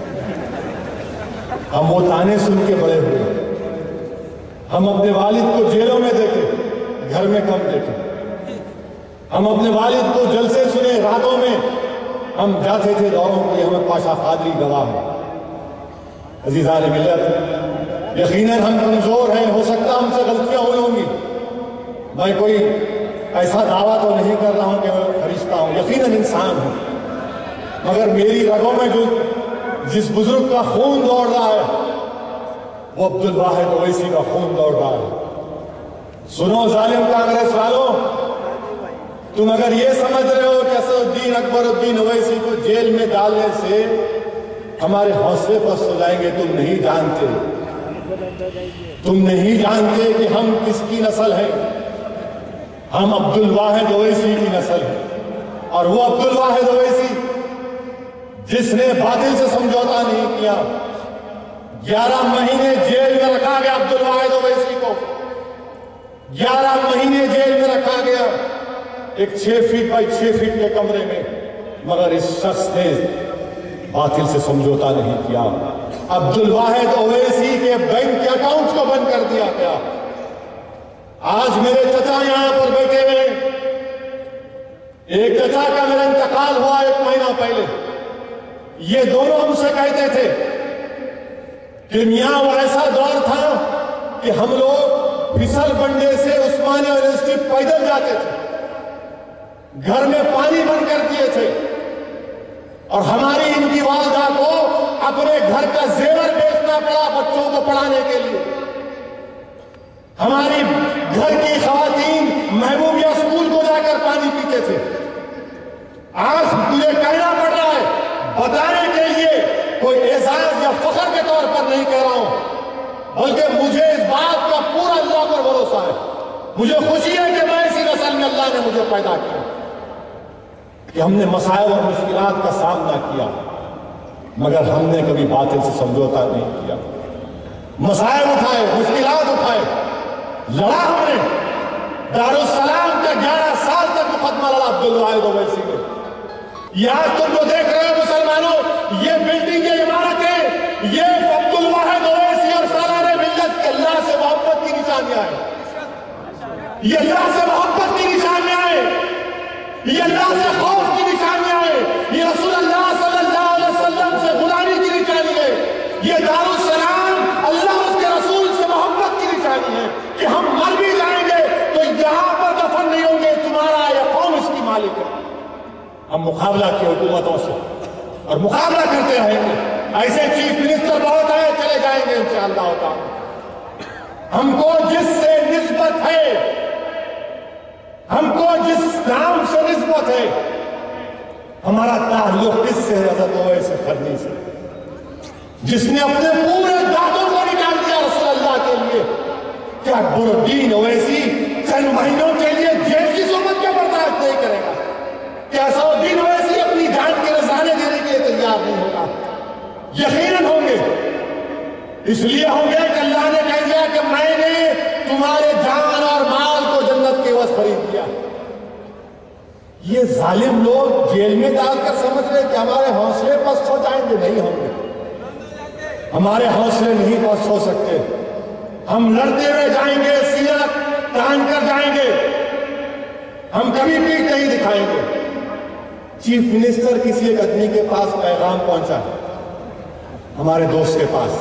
हम वो ताने सुन के बड़े हुए। हम अपने वालिद को जेलों में देखे, घर में कम देखे। हम अपने वालिद को जलसे सुने, रातों में हम जाते थे दौरों के, हमें पाशा कादरी गवाह है। अजीज़ान मिल्लत, यकीनन हम कमजोर हैं, हो सकता हमसे गलतियां हुई होंगी। मैं कोई ऐसा दावा तो नहीं कर रहा हूं कि मैं फरिश्ता हूं, यकीनन इंसान हूं। मगर मेरी रगों में जो जिस बुजुर्ग का खून दौड़ रहा है वो अब्दुल वाहिद ओवैसी का खून दौड़ रहा है। सुनो जालिम कांग्रेस वालों, तुम अगर ये समझ रहे हो कि असदुद्दीन अकबरुद्दीन ओवैसी को जेल में डालने से हमारे हौसले पस्त हो जाएंगे, तुम नहीं जानते। तुम नहीं जानते कि हम किसकी नस्ल है। हम अब्दुल वाहिद ओवैसी की नस्ल है, और वो अब्दुल वाहिद ओवैसी जिसने बातिल से समझौता नहीं किया। 11 महीने जेल में रखा गया अब्दुल वाहिद ओवैसी को, 11 महीने जेल में रखा गया एक 6 फीट बाई 6 फीट के कमरे में, मगर इस शख्स ने बातिल से समझौता नहीं किया। अब्दुल वाहिद ओवैसी के बैंक के अकाउंट्स को बंद कर दिया गया। आज मेरे चचा यहां पर बैठे हुए, एक चचा का मेरा इंतकाल हुआ 1 महीना पहले। ये दोनों हमसे कहते थे कि मियां वो ऐसा दौर था कि हम लोग फिसल बंडे से उस्मानिया यूनिवर्सिटी पैदल जाते थे, घर में पानी बंद कर दिए थे, और हमारी इनकी वालदा को अपने घर का जेवर बेचना पड़ा बच्चों को पढ़ाने के लिए। हमारी घर की खवातीन महबूबिया स्कूल को जाकर पानी पीते थे। आज तुझे कहना पड़ रहा है, बताने के लिए कोई एजाज या फख्र के तौर पर नहीं कह रहा हूं, बल्कि मुझे इस बात का पूरा अल्लाह पर भरोसा है। मुझे खुशी है कि मैं इसी नस्ल में अल्लाह ने मुझे पैदा किया, कि हमने मसाइल और मुश्किलात का सामना किया, मगर हमने कभी बातिल से समझौता नहीं किया। मसाइल उठाए, मुश्किलात उठाए, लड़ा हमने। दारुस्सलाम का 11 साल तक मुकदमा लड़ा अब्दुल वाहिद ओवैसी ने। यहां तुम जो देख रहे हो मुसलमानों, ये बिल्डिंग, ये इमारतें, ये अब्दुल वाहिद ओवैसी और सालारे मिल्लत के अल्लाह से मोहब्बत की निशानियां हैं। ये अल्लाह से मोहब्बत की निशानियां हैं, ये अल्लाह से खौफ की निशानियां हैं, ये रसूल अल्लाह सल्लल्लाहु अलैहि वसल्लम से गुलामी की निशानी है। ये दारुस्सलाम अल्लाह उसके रसूल से मोहब्बत की निशानी है कि हम मर भी जाएंगे तो यहां पर दफन नहीं होंगे, तुम्हारा यह कौम इसकी मालिक है। हम मुकाबला किए हुकूमतों से और मुकाबला करते रहेंगे। ऐसे चीफ मिनिस्टर बहुत आए, चले जाएंगे इंशाअल्लाह ताला। हमको जिससे निस्बत है, हमको जिस नाम से निस्बत है, हमारा ताल्लुक किससे है? हज़रत ओवैसी करनी से, जिसने अपने पूरे दादों को निकाल दिया रसूल अल्लाह के लिए। क्या अकबरुद्दीन ओवैसी चंद महीनों के लिए जेल की ज़ुल्मत क्या बर्दाश्त नहीं करेगा? क्या असदुद्दीन ओवैसी अपनी जान के नज़ारे देने के लिए तैयार नहीं होगा? यकीनन होंगे। इसलिए होंगे कि अल्लाह ने कह दिया कि मैंने तुम्हारे जान और माल को जन्नत के वश खरीद दिया। ये जालिम लोग जेल में डालकर समझ रहे कि हमारे हौसले पस्त हो जाएंगे। नहीं होंगे, हमारे हौसले नहीं पस्त हो सकते। हम लड़ते हुए जाएंगे, सीना तान कर जाएंगे, हम कभी पीठ नहीं दिखाएंगे। चीफ मिनिस्टर किसी एक आदमी के पास पैगाम पहुंचा, हमारे दोस्त के पास।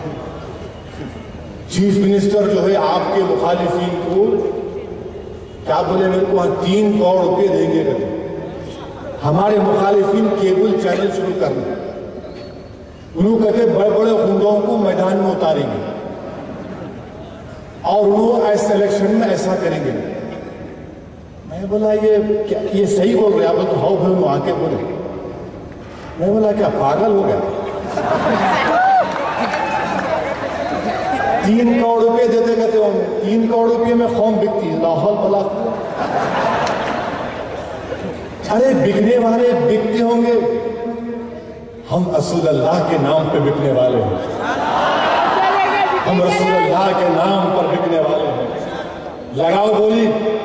चीफ मिनिस्टर जो है आपके मुखालिफिन को क्या बोले, मेरे को 3 करोड़ रुपए देंगे कहते। हमारे मुखालिफिन केबल चैनल शुरू करना, उन्होंने कहते बड़े बड़े गुंडों को मैदान में उतारेंगे और उन्होंने ऐसे इलेक्शन में ऐसा करेंगे। मैं बोला ये सही बोल रहे आप? तो हाउ भाई आके बोले। मैं बोला क्या पागल हो गया? 3 करोड़ रुपए देते कहते हो, 3 करोड़ रुपए में कौम बिकती है? लाहौल बला। अरे बिकने वाले बिकते होंगे, हम रसूल अल्लाह के नाम पे बिकने वाले हैं। हम रसूल अल्लाह के नाम पर बिकने वाले हैं। लगाओ बोली।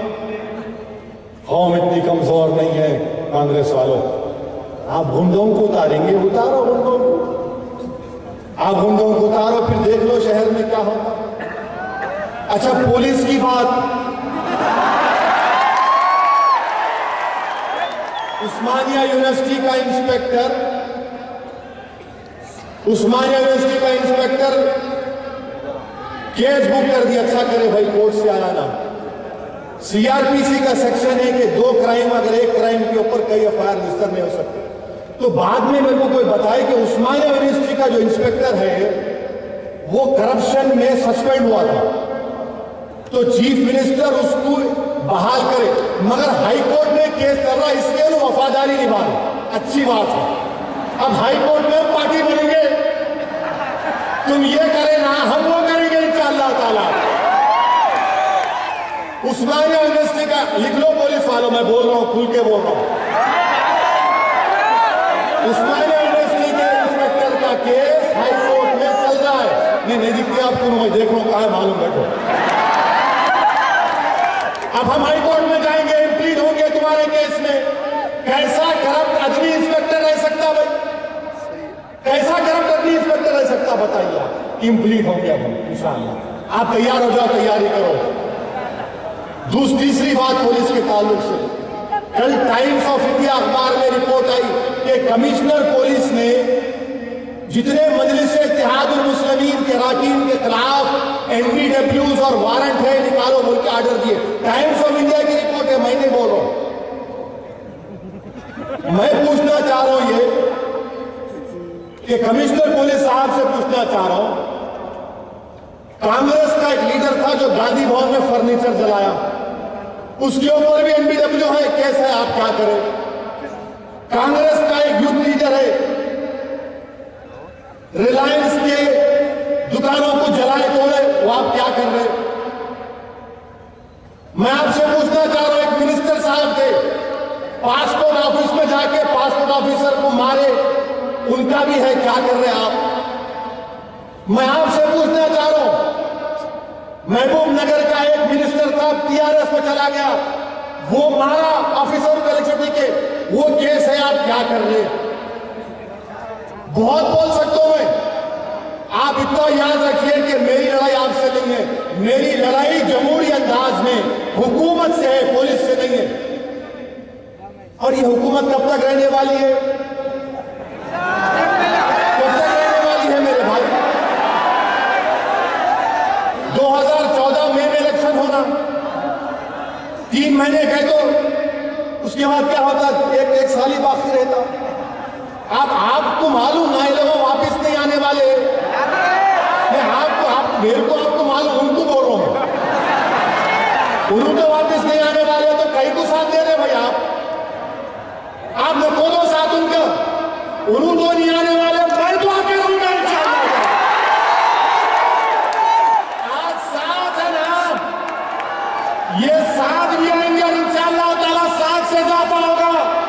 कौम इतनी कमजोर नहीं है कांग्रेस वालों। आप गुंडों को उतारेंगे, उतारो गुंडों को। आप गुंडों को उतारो, फिर देख लो शहर में क्या होगा। अच्छा, पुलिस की बात, उस्मानिया यूनिवर्सिटी का इंस्पेक्टर, उस्मानिया यूनिवर्सिटी का इंस्पेक्टर केस बुक कर दिया। अच्छा करे भाई, कोर्ट से आया ना। सीआरपीसी का सेक्शन है कि 2 क्राइम, अगर एक क्राइम के ऊपर कई एफआईआर रजिस्टर नहीं हो सकते। तो बाद में मेरे को कोई बताए कि उस्मानिया यूनिवर्सिटी का जो इंस्पेक्टर है वो करप्शन में सस्पेंड हुआ था, तो चीफ मिनिस्टर उसको बहाल करे, मगर हाई कोर्ट में केस चल रहा, इसलिए वो वफादारी निभा रहे। अच्छी बात है। अब हाई कोर्ट में पार्टी बनेंगे, तुम ये करे ना, हम वो करेंगे इंशाअल्लाह ताला। उस्मानिया यूनिवर्सिटी का लिख लो पुलिस वालों, मैं बोल रहा हूं, खुल के बोल रहा हूं। उस्मानिया यूनिवर्सिटी के इंस्पेक्टर का केस हाई कोर्ट में चल रहा है। नहीं दिखती आपको, मैं देख रहा हूं, कहां है मालूम, बैठो। अब हम हाई कोर्ट में जाएंगे, इम्प्लीड होंगे तुम्हारे केस में। कैसा करप्ट आदमी इंस्पेक्टर रह सकता भाई? कैसा करप्ट आदमी इंस्पेक्टर रह सकता, बताइए आप। इम्प्लीड होंगे अब हम इंशाअल्लाह। आप तैयार हो जाओ, तैयारी करो। तीसरी बात पुलिस के ताल्लुक से, कल टाइम्स ऑफ इंडिया अखबार में रिपोर्ट आई कि कमिश्नर पुलिस ने जितने मजलिस इत्तेहादुल मुस्लिमीन के अरकान के खिलाफ एनबीडब्ल्यूज और वारंट है निकालो बोल के ऑर्डर दिए। टाइम्स ऑफ इंडिया की रिपोर्ट है, मैं नहीं बोल रहा हूं। मैं पूछना चाह रहा हूं ये कि कमिश्नर पुलिस साहब से पूछना चाह रहा हूं, कांग्रेस का एक लीडर था जो गांधी भवन में फर्नीचर जलाया, उसके ऊपर भी एनबीडब्ल्यू है, केस है, आप क्या करें? कांग्रेस का एक यूथ लीडर है, रिलायंस के दुकानों को जलाए तोड़े, वो आप क्या कर रहे? मैं आपसे पूछना चाह रहा हूं, एक मिनिस्टर साहब थे, पासपोर्ट ऑफिस में जाके पासपोर्ट ऑफिसर को मारे, उनका भी है, क्या कर रहे आप? मैं आपसे पूछना चाह रहा हूं, महबूब नगर का एक मिनिस्टर था, टीआरएस में चला गया, वो मारा ऑफिसर को इलेक्ट्रिसिटी के, वो केस है, आप क्या कर रहे? बहुत बोल सकता हूं मैं, आप इतना याद रखिए कि मेरी लड़ाई आपसे नहीं है, मेरी लड़ाई जमहूरी अंदाज में हुकूमत से है, पुलिस से नहीं है। और ये हुकूमत कब तक रहने वाली है? कब तक रहने वाली है मेरे भाई? 2014 में इलेक्शन होना, 3 महीने गए तो उसके बाद क्या होता? एक साल ही बाकी रहता। अब आपको मालूम ना, ये लोग वापिस नहीं आने वाले। मैं आपको मालूम, उनको बोल रहा हूं, उन्होंने तो वापिस नहीं आने वाले, तो कहीं को साथ दे रहे भाई आप लोग दोनों साथ उनका, उन्होंने तो नहीं आने वाले, मैं तो आके रहूंगा इंशाअल्लाह। आज साथ है ना, ये साथ भी आएंगे और इंशाअल्लाह ताला साथ से इजाफा होगा।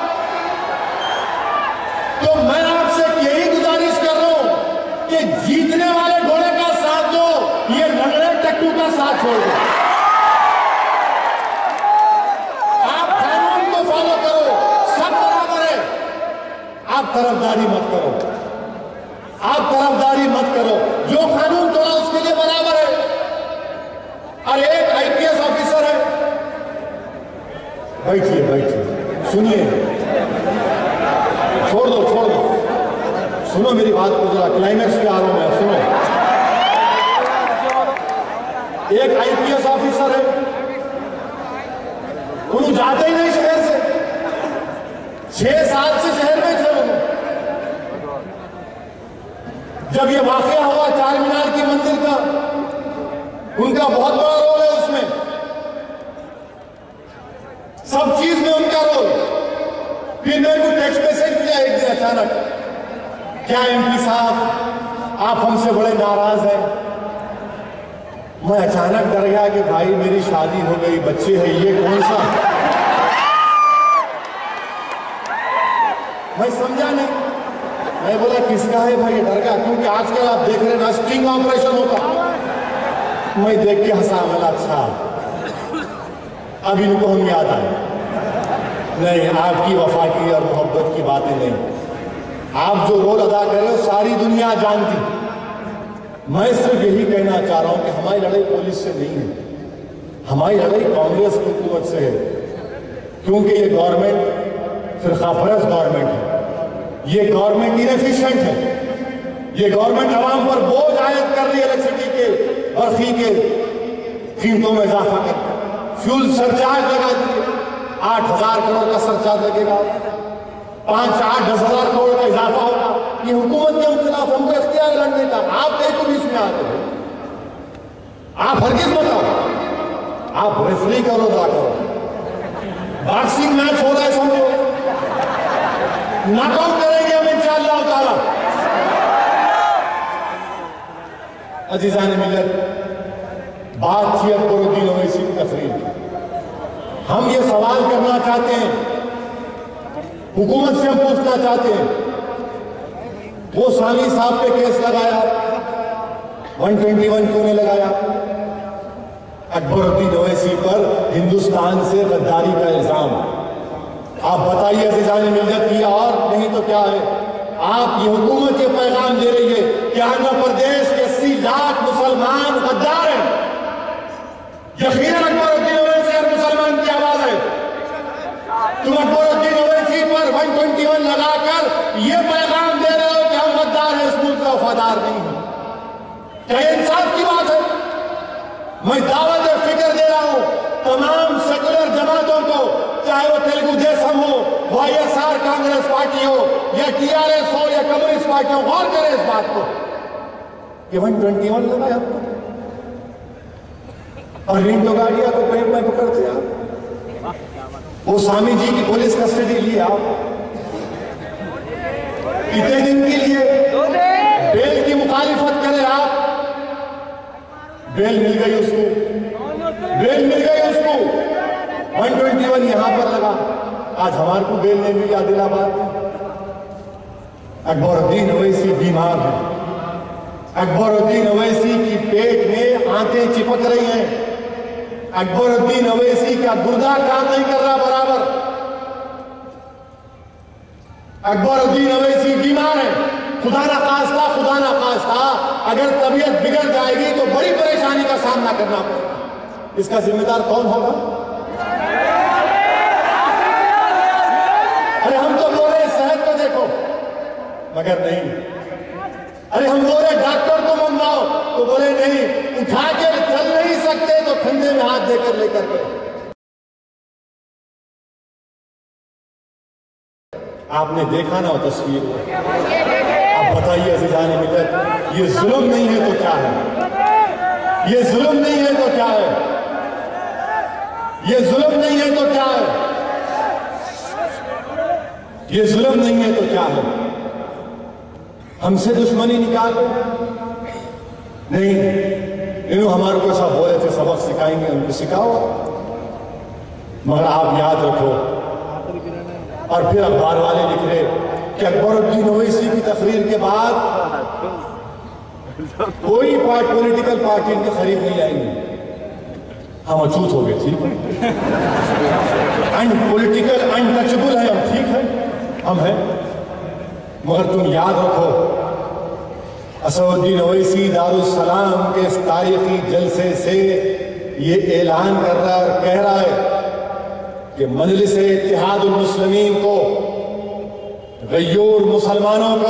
तो मैं आपसे यही गुजारिश कर रहा हूं कि जीतने वाले घोड़े का साथ दो, ये लंगड़े टट्टू का साथ छोड़ दो। आप कानून को फॉलो करो, सब बराबर है। आप तरफदारी मत करो, आप तरफदारी मत करो, जो कानून तोड़ा उसके लिए बराबर है। और एक आईपीएस ऑफिसर है, बैठिए, सुनिए, छोड़ दो, सुनो मेरी बात को, जरा क्लाइमैक्स पे आ रहा हूं मैं, सुनो। एक आईपीएस ऑफिसर है, उन्होंने जाते ही नहीं शहर से, 6 साल से शहर में थे उन्होंने। जब ये वाकया हुआ चार मीनार की मंदिर का, उनका बहुत बड़ा रोल है उसमें, सब चीज में उनका रोल। फिर मेरे को टेक्स्ट मैसेज किया एक दिन अचानक, क्या एमपी साहब आप हमसे बड़े नाराज हैं? मैं अचानक डर गया कि भाई मेरी शादी हो गई, बच्चे हैं, ये कौन सा? मैं समझा नहीं, मैं बोला किसका है भाई? डर गया, क्योंकि आजकल आप देख रहे हैं ना, स्टिंग ऑपरेशन होता। मैं देख के हंसा, बोला अच्छा अब इनको हम याद आए। नहीं, आपकी वफा की और मोहब्बत की बातें नहीं, आप जो रोल अदा कर रहे हो सारी दुनिया जानती। मैं सिर्फ यही कहना चाह रहा हूं कि हमारी लड़ाई पुलिस से नहीं है, हमारी लड़ाई कांग्रेस की हुकूमत से है, क्योंकि ये गवर्नमेंट फिरकापरस्त गवर्नमेंट है, ये गवर्नमेंट इनएफिशिएंट है, ये गवर्नमेंट आवाम पर बोझ आयद कर रही है, इलेक्ट्रिसिटी के बर्फी के कीमतों में इजाफा कर, फ्यूल सरचार्ज लगा दिए, 8,000 करोड़ का सरचार्ज लगेगा, 5-8-10,000 करोड़ का इजाफा होगा। ये हुकूमत के खिलाफ हमको इख्तियार लड़ने का, आप देखो बीच में आते हो। आप हरगिज बताओ, आप रेफरी करो, ड्रा करो, बॉक्सिंग मैच हो रहा है, समझो नॉकआउट करेंगे हम इंशाअल्लाह ताला। अजीज़ान मिल्लत, बात थी अकबरुद्दीन ओवैसी की तकरीर। हम ये सवाल करना चाहते हैं, हुकूमत से हम पूछना चाहते हैं, वो सामी साहब पे केस लगाया, 121 क्यों नहीं लगाया? अकबरुद्दीन ओवैसी पर हिंदुस्तान से गद्दारी का इल्जाम। आप बताइए अज़ीज़ान मिल्लत, की और नहीं तो क्या है? आप ये हुकूमत ये पैगाम दे रही है कि आंध्र प्रदेश के 80 लाख मुसलमान गद्दार हैं। यकीनन अकबरुद्दीन ओवैसी हर मुसलमान की आवाज है। तुम अकबरुद्दीन ओवैसी पर 121 लगाकर ये पैगाम दे रहे हो कि हम गद्दार हैं, इस मुल्क का वफादार नहीं है। क्या इंसाफ की बात है? मैं दावत फिक्र दे रहा हूं तमाम सेकुलर जमातों को, चाहे वो तेलुगु देशम हो, वाईएसआर कांग्रेस पार्टी हो, या टीआरएस हो, या कम्युनिस्ट पार्टी हो, गौर करें इस बात को कि 121 लगाया और रिंडो गाड़िया को पेट में पकड़ते आप। वो स्वामी जी की पुलिस कस्टडी ली आप, कितने दिन के लिए बेल की मुखालिफत करें आप? बेल मिल गई उसको, बेल मिल गई उसको, 121 यहां पर लगा। आज हमारे को बेल नहीं मिली आदिलाबाद में। अकबरुद्दीन ओवैसी बीमार है, अकबरुद्दीन ओवैसी की पेट में आंतें चिपक रही हैं, अकबरुद्दीन ओवैसी का गुर्दा काम नहीं कर रहा बराबर, अकबरुद्दीन ओवैसी बीमार है। खुदा ना खास्ता अगर तबीयत बिगड़ जाएगी तो बड़ी परेशानी का सामना करना पड़ेगा। इसका जिम्मेदार कौन होगा? अरे हम तो बोल रहे सेहत को देखो, मगर नहीं। अरे हम बोल रहे डॉक्टर को मंगवाओ, तो बोले नहीं, उठा के चल नहीं सकते तो कंधे में हाथ देकर लेकर गए। आपने देखा ना वो तस्वीर को, आप बताइए अज़ीज़ान मिल्लत, ये जुल्म नहीं है तो क्या है? ये जुल्म नहीं है तो क्या है? ये जुल्म नहीं है तो क्या है? ये जुल्म नहीं है तो क्या है? हमसे दुश्मनी निकाल नहीं, इन्हों हमारे को सब बोले थे सबक सिखाएंगे, उनको सिखाओ, मगर आप याद रखो। और फिर अखबार वाले लिख रहे कि अकबरुद्दीन ओवैसी की तकरीर के बाद कोई पॉलिटिकल पार्टी इनके करीब नहीं आएंगी। हम अछूत हो गए, ठीक है, अनपॉलिटिकल अनटचेबल है हम, ठीक है, हम हैं, मगर तुम याद रखो असदुद्दीन ओवैसी दारुस्सलाम के इस तारीखी जलसे से ये ऐलान कर रहा है, कह रहा है कि मजलिस इत्तेहादुल मुस्लिमीन को, गय्यूर मुसलमानों को,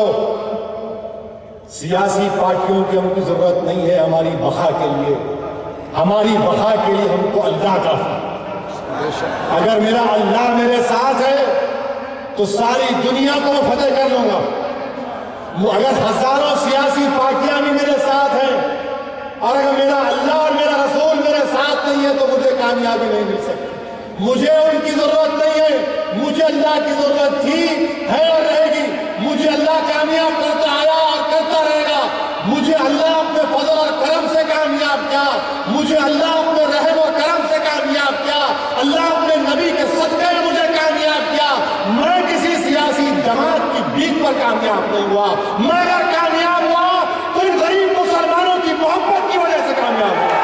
सियासी पार्टियों की हमको जरूरत नहीं है। हमारी बखा के लिए, हमारी बखा के लिए हमको अल्लाह काफी। अगर मेरा अल्लाह मेरे साथ है तो सारी दुनिया को मैं फतेह कर लूंगा। अगर हजारों सियासी पार्टियां भी मेरे साथ हैं और अगर मेरा अल्लाह और मेरा रसूल मेरे साथ नहीं है तो मुझे कामयाबी नहीं मिल सकती। मुझे उनकी जरूरत नहीं है, मुझे अल्लाह की जरूरत थी, है और रहेगी। मुझे अल्लाह कामयाब करता आया और करता रहेगा। मुझे अल्लाह अपने फजल और करम से कामयाब किया, मुझे अल्लाह अपने रहम और करम से कामयाब किया, अल्लाह अपने नबी के सदक़े में मुझे कामयाब किया। मैं किसी सियासी जमात की भीख पर कामयाब नहीं हुआ। मैं अगर कामयाब हुआ तो इन गरीब मुसलमानों की मोहब्बत की वजह से कामयाब हुआ।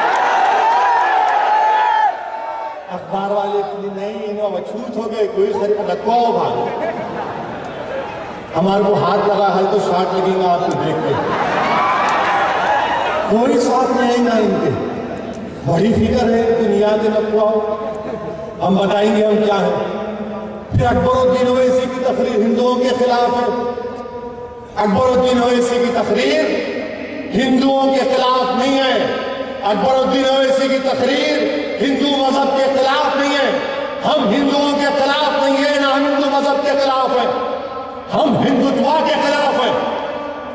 अखबार वाले नहीं, इन्हों अछूत हो गए, कोई खरीद रखो भाई, हमारे को हाथ लगा है तो शॉट लगेगा आपको देख के, कोई साथ नहीं आएगा इनके। बड़ी फिक्र है दुनियाद नकवाओ, हम बताएंगे हम क्या है। फिर अकबरुद्दीन ओवैसी की तकरीर हिंदुओं के खिलाफ है। अकबरुद्दीन ओवैसी की तकरीर हिंदुओं के खिलाफ नहीं है। अकबरुद्दीन ओवैसी की तकरीर हिंदू मजहब के खिलाफ नहीं है। हम हिंदुओं के खिलाफ नहीं है, ना हम हिंदू मजहब के खिलाफ है, हम हिंदुत्व के खिलाफ है।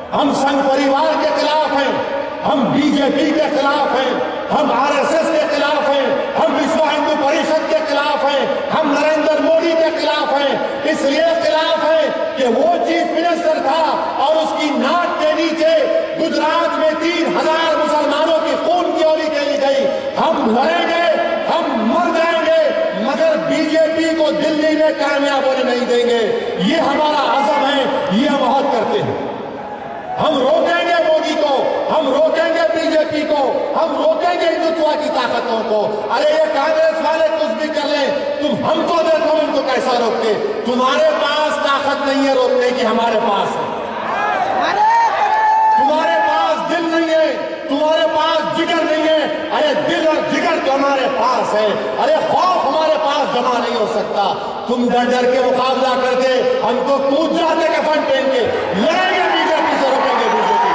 हम संघ परिवार के खिलाफ हैं, हम बीजेपी के खिलाफ हैं, हम आरएसएस के खिलाफ हैं, हम विश्व हिंदू परिषद के खिलाफ हैं, हम नरेंद्र मोदी के खिलाफ हैं। इसलिए खिलाफ है कि वो चीफ मिनिस्टर था और उसकी नाक के नीचे गुजरात में 3000 मुसलमानों की खून की होली खेली गई। हम लड़ेंगे, हम मर जाएंगे, मगर बीजेपी को दिल्ली में कामयाब होने नहीं देंगे। ये हमारा अज़म है, ये हम बहुत करते हैं। हम रोकेंगे मोदी को, हम रोकेंगे बीजेपी को, हम रोकेंगे हिंदुत्व की ताकतों को। अरे ये कांग्रेस वाले कुछ भी कर लें, तुम हमको देखो इनको कैसा रोकते। तुम्हारे पास ताकत नहीं है रोकने की, हमारे पास है। तुम्हारे पास दिल नहीं है, तुम्हारे पास जिगर नहीं है। अरे दिल और जिगर तो हमारे पास है। अरे खौफ हमारे पास जमा नहीं हो सकता। तुम डर डर के मुकाबला करते, हम तो कूद जाते कफन पहन के, लड़ेंगे बीजेपी से, रोकेंगे बीजेपी।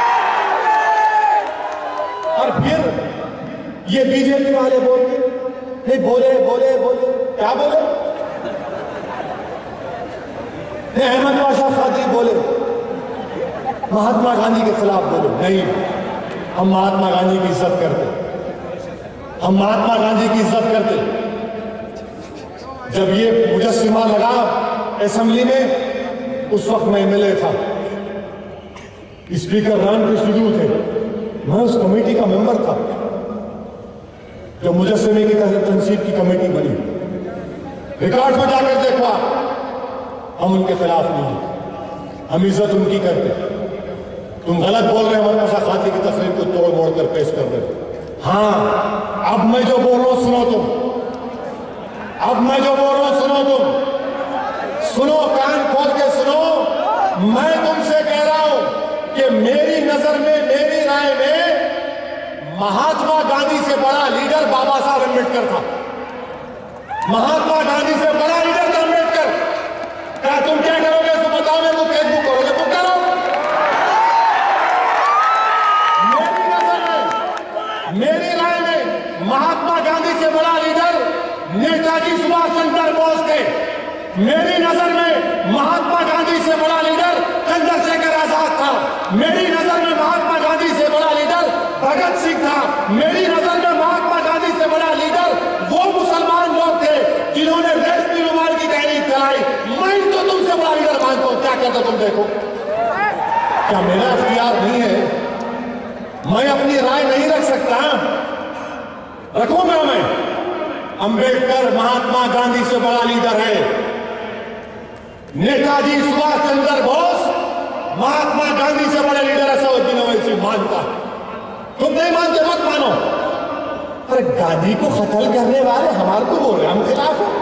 और फिर ये बीजेपी वाले बोलते नहीं, बोले बोले बोले क्या बोले? नहीं, अहमद पाशा खादरी बोले महात्मा गांधी के खिलाफ बोले। नहीं, हम महात्मा गांधी की इज्जत करते, हम महात्मा गांधी की इज्जत करते। जब ये मुजस्सिमा लगा असेंबली में, उस वक्त मैं एमएलए था, स्पीकर रामकृष्ण रू थे, मैं उस कमेटी का मेंबर था जो मुजस्सिमे की तनसीब की कमेटी बनी। रिकॉर्ड में जाकर देखो, हम उनके खिलाफ नहीं, हम इज्जत उनकी करते। तुम गलत बोल रहे हो, अहमद पाशा खादरी की तकरीर को तोड़ मोड़ कर पेश कर रहे। हाँ, अब मैं जो बोल रहा हूं सुनो तुम, अब मैं जो बोल रहा हूं सुनो तुम, सुनो, कान खोल के सुनो। मैं तुमसे कह रहा हूं कि मेरी नजर में, मेरी राय में महात्मा गांधी से बड़ा लीडर बाबा साहब अम्बेडकर था। महात्मा गांधी से बड़ा लीडर था अम्बेडकर। क्या तुम क्या करोगे इसको बताओ, मेरे को फेसबुक करोगे तो करो। मेरी नजर में, मेरी राय में महात्मा गांधी से बड़ा लीडर नेताजी सुभाष चंद्र बोस थे। मेरी नजर में महात्मा गांधी से बड़ा लीडर चंद्रशेखर आजाद था। मेरी नजर में महात्मा गांधी से बड़ा लीडर भगत सिंह था। मेरी नजर में महात्मा गांधी से बड़ा लीडर वो मुसलमान लोग थे जिन्होंने रेशमी रुमाल की तहरीक चलाई। मैं तो तुमसे बड़ा लीडर मानता हूं, क्या कहता तुम देखो। क्या मेरा इख्तियार नहीं है? मैं अपनी राय नहीं रख सकता? रखूंगा मैं। अंबेडकर महात्मा गांधी से बड़ा लीडर है। नेताजी सुभाष चंद्र बोस महात्मा गांधी से बड़े लीडर है। सऊदीन ओवैसी मानता, तुम नहीं मानते मत मानो। अरे गांधी को कत्ल करने वाले हमारे को बोल रहे, हम खिलाफ हैं।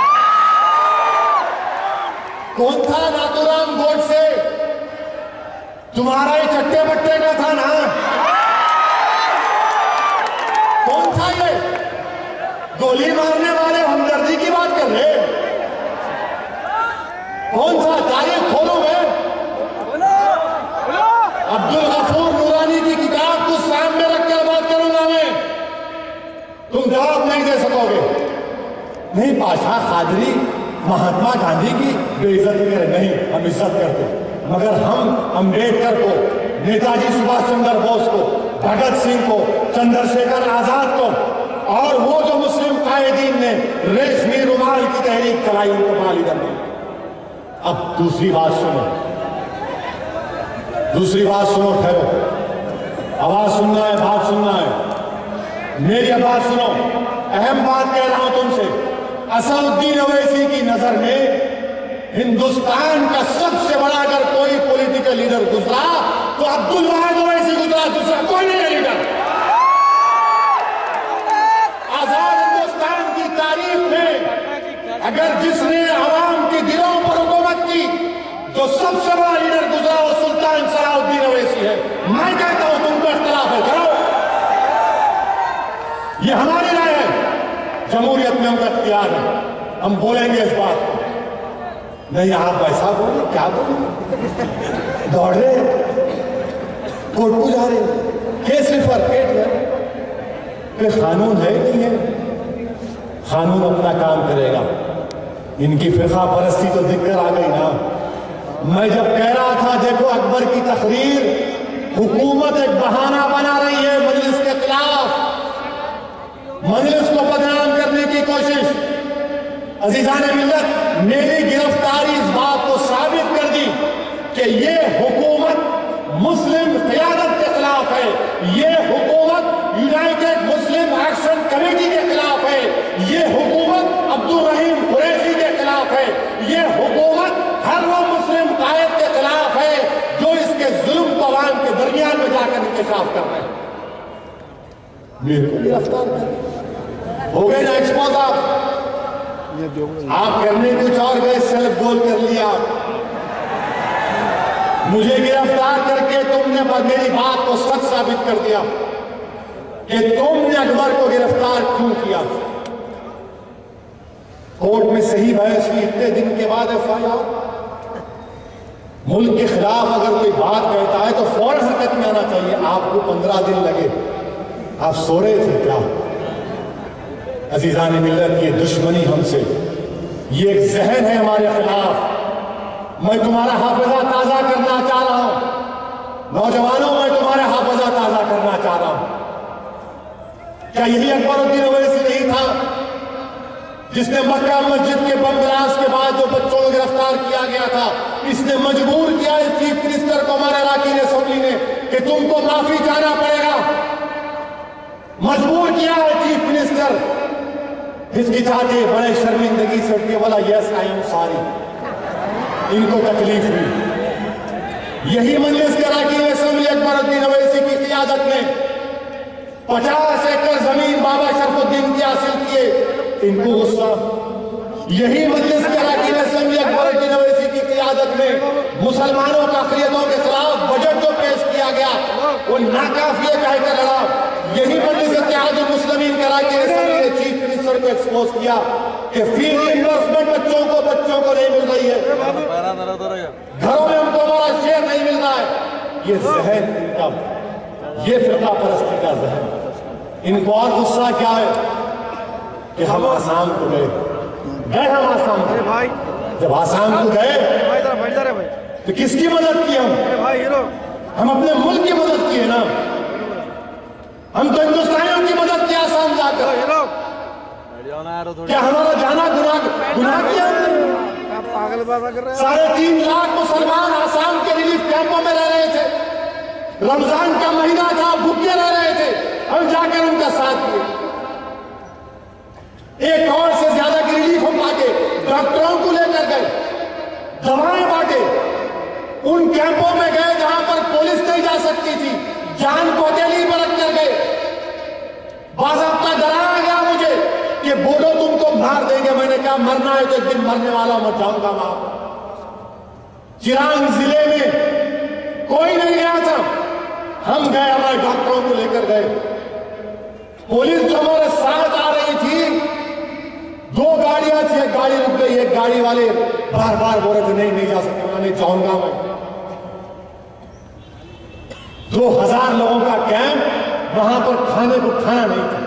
कौन था नाथूराम गोडसे? तुम्हारा ही चट्टे बट्टे का था ना? कौन था ये? गोली मारने वाले हमदर्दी की बात कर रहे? कौन सा? तारीख खोलो मैं। अब्दुल गफूर नूरानी की किताब को सामने रखकर बात करूंगा मैं, तुम जवाब नहीं दे सकोगे। नहीं, पाशा खादरी महात्मा गांधी की बेइज्जती करें, नहीं, हम इज्जत करते। मगर हम अंबेडकर को, नेताजी सुभाष चंद्र बोस को, भगत सिंह को, चंद्रशेखर आजाद को और वो जो मुस्लिम कायदीन ने रेशमी रुमाल की तहरीक चलाई, उनको बड़ा लीडर माना। अब दूसरी बात सुनो, दूसरी बात सुनो, ठहरो, आवाज सुनना है, बात सुनना है, मेरी बात सुनो। अहम बात कह रहा हूं तुमसे। असदुद्दीन ओवैसी की नजर में हिंदुस्तान का सबसे बड़ा अगर कोई पॉलिटिकल लीडर गुजरा तो अब्दुल वाहिद ओवैसी गुजरा, दूसरा कोई नहीं है लीडर। आजाद हिंदुस्तान की तारीख में अगर जिसने आवाम के दिलों पर हुकूमत की, जो सबसे बड़ा लीडर गुजरा, वो सुल्तान सलाउद्दीन ओवैसी है। मैं कहता हूं तुमको इख्तिलाफ है, करो। ये हमारी राय है, जमहूरियत में उनका इख्तियार है, हम बोलेंगे इस बात को। नहीं, आप ऐसा बोले, क्या बोले? दौड़ रहे, कोर्ट को जा रहे, केस रिफर, केस कानून है नहीं है? कानून अपना काम करेगा। इनकी फिरका परस्ती तो दिक्कत आ गई ना। मैं जब कह रहा था देखो अकबर की तकरीर, हुकूमत एक बहाना बना रही है मजलिस के खिलाफ, मजलिस को बदनाम करने की कोशिश। अजीजान मिल्लत, मेरी गिरफ्तारी इस बात को साबित कर दी कि ये हुकूमत मुस्लिम क़यादत के खिलाफ है, ये हुकूमत यूनाइटेड मुस्लिम एक्शन कमेटी के खिलाफ है, ये हुकूमत अब्दुल रहीम कुरैशी के खिलाफ है, ये हुकूमत हर वो मुस्लिम कायद के खिलाफ है जो इसके जुल्म को अवाम के दरमियान में जाकर इंकशाफ कर रहे हैं। मेरे को गिरफ्तार कर हो गए ना एक्सपोज। आप करने कुछ और गए, सेल्फ गोल कर लिया। मुझे गिरफ्तार करके तुमने मेरी बात को सच साबित कर दिया कि तुमने अकबर को गिरफ्तार क्यों किया। कोर्ट में सही बहस हुई, इतने दिन के बाद FIR। मुल्क के खिलाफ अगर कोई बात कहता है तो फौरन हरकत में आना चाहिए। आपको 15 दिन लगे, आप सो रहे थे क्या? अजीजान मिल्लत, ये दुश्मनी हमसे, ये एक जहन है हमारे खिलाफ। मैं तुम्हारा हाफिजा ताजा करना चाह रहा हूं। नौजवानों, मैं तुम्हारा हाफिजा ताजा करना चाह रहा हूं। क्या यही अकबरुद्दीन ओवैसी नहीं था जिसने मक्का मस्जिद के बम ब्लास्ट के बाद जो बच्चों को गिरफ्तार किया गया था, इसने मजबूर किया इस चीफ मिनिस्टर को, हमारे अराकीन असेंबली ने, कि तुमको माफी चाहना पड़ेगा। मजबूर किया है चीफ मिनिस्टर, हिचकिचाते बड़े शर्मिंदगी से उठके बोला यस आई एम सॉरी। इनको तकलीफ हुई। यही मजलिस के अराकीन असेंबली अकबरुद्दीन ओवैसी की क़ियादत में 50 एकड़ जमीन बाबा शरफुद्दीन की हासिल किए, इनको गुस्सा। यही मजलिस के अराकीन असेंबली अकबरुद्दीन ओवैसी की क़ियादत में मुसलमानों का अक़लियतों के खिलाफ बजट जो पेश किया गया वो नाकाफी कहकर लड़ा। यही मजलिस इत्तेहादुल मुस्लिमीन के अराकीन असेंबली ने चीफ मिनिस्टर को एक्सपोज किया कि फी रिइंबर्समेंट बच्चों को नहीं मिल रही है, घरों में हमको हमारा शेयर नहीं मिल रहा है। ये जहन इनका, ये फिरका परस्ती का जहन। इनको और गुस्सा क्या है कि हम आसाम को गए हम आसाम को। भाई जब आसाम को गए तो किसकी मदद की हम अपने मुल्क की मदद की है ना। हम तो हिंदुस्तानियों की मदद की आसाम जाकर। क्या हमारा जाना गुनाह किया? 3.5 लाख मुसलमान आसाम के रिलीफ कैंपों में रह रहे थे, रमजान का महीना था, भूखे रह रहे थे, हम जाकर उनका साथ दिए। 1 करोड़ से ज्यादा की रिलीफ हम बांटे, डॉक्टरों को लेकर गए, दवाएं बांटे, उन कैंपों में गए जहां पर पुलिस नहीं जा सकती थी, जान को हथेली पर रख कर गए। बाज़ाब्ता डराया गया मुझे कि बोलो तुमको मार देंगे। मैंने कहा मरना है तो एक दिन मरने वाला मर जाऊंगा वहां। चिरांग जिले में कोई नहीं गया था, हम गए, हमारे डॉक्टरों को लेकर गए। पुलिस जो हमारे साथ आ रही थी, 2 गाड़ियां थी, एक गाड़ी रुक गई, एक गाड़ी वाले बार बार बोल रहे थे नहीं जा सकते, मैं नहीं जाऊंगा। मैं 2000 लोगों का कैंप, वहां पर खाने को खाना नहीं था,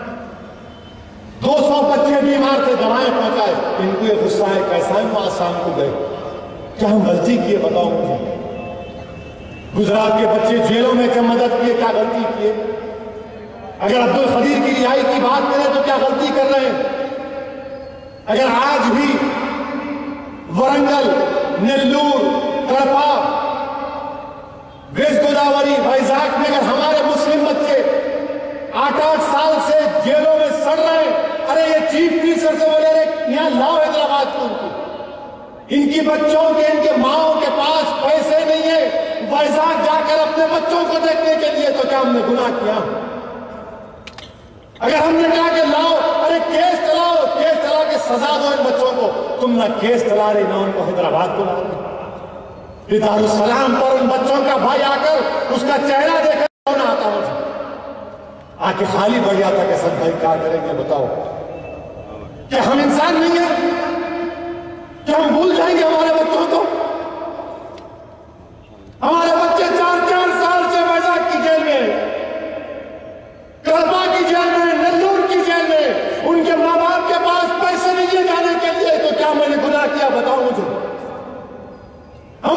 200 बच्चे बीमार थे, दवाएं पहुंचाए। इनको ये गुस्सा है कैसा है, वहां आसाम को गए, क्या हम गलती किए बताओ मुझे? गुजरात के बच्चे जेलों में क्या मदद किए, क्या गलती किए? अगर अब्दुल खदीर की रिहाई की बात करें तो क्या गलती कर रहे हैं? अगर आज भी वरंगल, नेल्लूर, कड़पा, वेस्ट गोदावरी, वैजाग में अगर हमारे मुस्लिम बच्चे 8-8 साल से जेलों में सड़ रहे हैं, अरे ये चीफ मिनिस्टर से बोले रहे यहां लाओ हैदराबाद को, इनकी बच्चों के, इनके माओं के पास पैसे नहीं है वैजाग जाकर अपने बच्चों को देखने के लिए, तो क्या हमने गुनाह किया? अगर हमने कहा कि लाओ, अरे केस चलाओ, केस चला के सजा दो इन बच्चों को, तुम ना केस चला रहे ना उनको हैदराबाद को ला रहे। दारुस्सलाम पर उन बच्चों का भाई आकर उसका चेहरा देखकर कौन आता मुझे आके खाली बढ़ जाता कि सब भाई क्या करेंगे बताओ? क्या हम इंसान नहीं है? क्या हम भूल जाएंगे हमारे बच्चों को? हमारे बच्चे 4-4 साल से वैजाग की जेल में, कड़पा की जेल में, नेल्लूर की जेल में, उनके माँ बाप के पास पैसे नहीं है जाने के लिए, तो क्या मैंने गुनाह किया बताओ मुझे?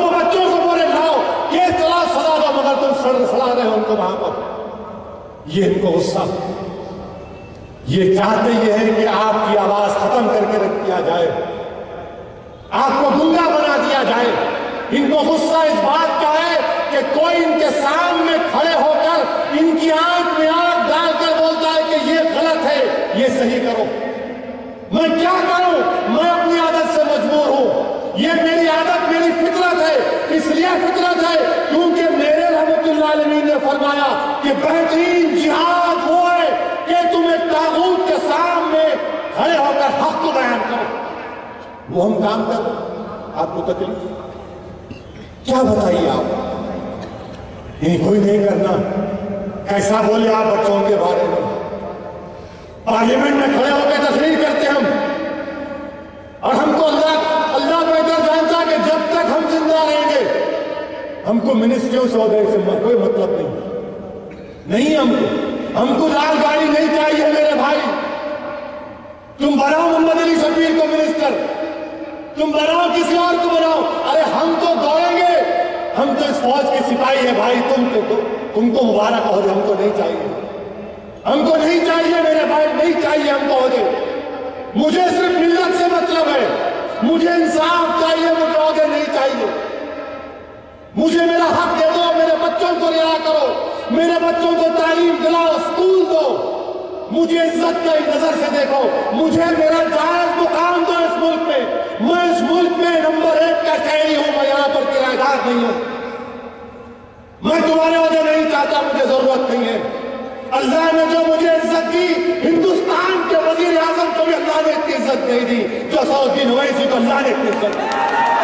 ये इनको गुस्सा, ये चाहते ये है कि आपकी आवाज खत्म करके रख दिया जाए, आपको गुंगा बना दिया जाए। इनको गुस्सा इस बात का है कि कोई इनके सामने खड़े होकर इनकी आंख में आंख डालकर बोलता है कि ये गलत है, ये सही करो। मैं क्या करूं? मैं अपनी आदत से मजबूर हूं। ये मेरी आदत, मेरी फितरत है। इसलिए फितरत है क्योंकि मेरे रहमतुल्लाह अलैहि ने फरमाया कि बेहतरीन जिहाद वो है कि तुम एक तागूत के सामने खड़े होकर हक को बयान करो। वो हम काम कर, आपको तकलीफ क्या बताइए आप? ये कोई नहीं करना। कैसा बोले आप बच्चों के बारे में? पार्लियामेंट में खड़े होकर तकरीर करते हम, और हमको अल्लाह बेहतर जानता है कि जब तक हम जिंदा रहेंगे हमको मिनिस्ट्रियों से औहदे से कोई मतलब नहीं। हमको लाल गाड़ी नहीं चाहिए मेरे भाई। तुम बनाओ मोहम्मद अली शबीर को मिनिस्टर, तुम बनाओ किसी और को बनाओ। अरे हम तो दौड़ेंगे, हम तो इस फौज के सिपाही है भाई। तुमको मुबारक हो, हमको नहीं चाहिए, हमको नहीं चाहिए मेरे भाई, नहीं चाहिए हमको औहदे। मुझे सिर्फ मिल्लत से मतलब है, मुझे इंसाफ चाहिए, मुझे औहदे नहीं चाहिए। मुझे मेरा हक दे दो, मेरे बच्चों को रिहा करो, मेरे बच्चों को तालीम दिलाओ, स्कूल दो, मुझे इज्जत की नजर से देखो, मुझे मेरा जायज मुकाम दो इस मुल्क में। मैं इस मुल्क में नंबर 1 का शहरी हूं, मैं यहां पर किराएदार नहीं हूं। मैं तुम्हारे औहदे नहीं चाहता, मुझे जरूरत नहीं है। अल्लाह ने जो मुझे इज्जत दी, हिंदुस्तान के वजीर आजम को भी अल्लाह ने इतनी इज्जत नहीं दी जो सऊदी ओवैसी को अल्लाह ने इतनी इज्जत दी।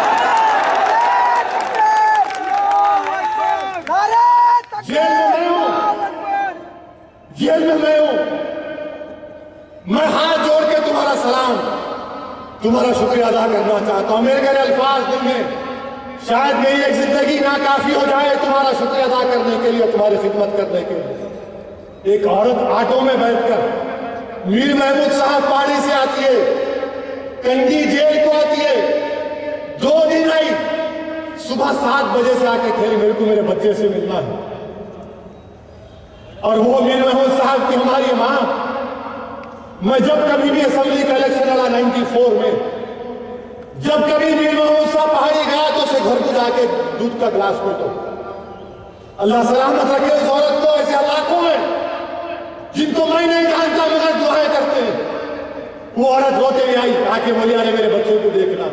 जेल में मैं हूं। मैं हाथ जोड़ के तुम्हारा सलाम, तुम्हारा शुक्रिया अदा करना चाहता हूं। मेरे घरे अल्फाज नहीं है, शायद मेरी एक जिंदगी नाकाफी हो जाए तुम्हारा शुक्रिया अदा करने के लिए, तुम्हारी खिदमत करने के लिए। एक औरत ऑटो में बैठकर मीर महमूद साहब पानी से आती है, कंडी जेल को आती है, 2 दिन आई, सुबह 7 बजे से आके खेली मेरे को मेरे बच्चे से मिलना है। और वो मीर महमूद साहब की हमारी मां, मैं जब कभी भी असेंबली का इलेक्शन लड़ा 94 में, जब कभी मीर महमूद साहब पहाड़ी गया तो उसे घर को जाके दूध का गिलास पी दो। अल्लाह सलामत रखे उस औरत को। ऐसे लाखों हैं जिनको मैं नहीं जानता मगर दुआएं करते हैं। वो औरत रोते हुए आई, आके बोली अरे मेरे बच्चों को देखना।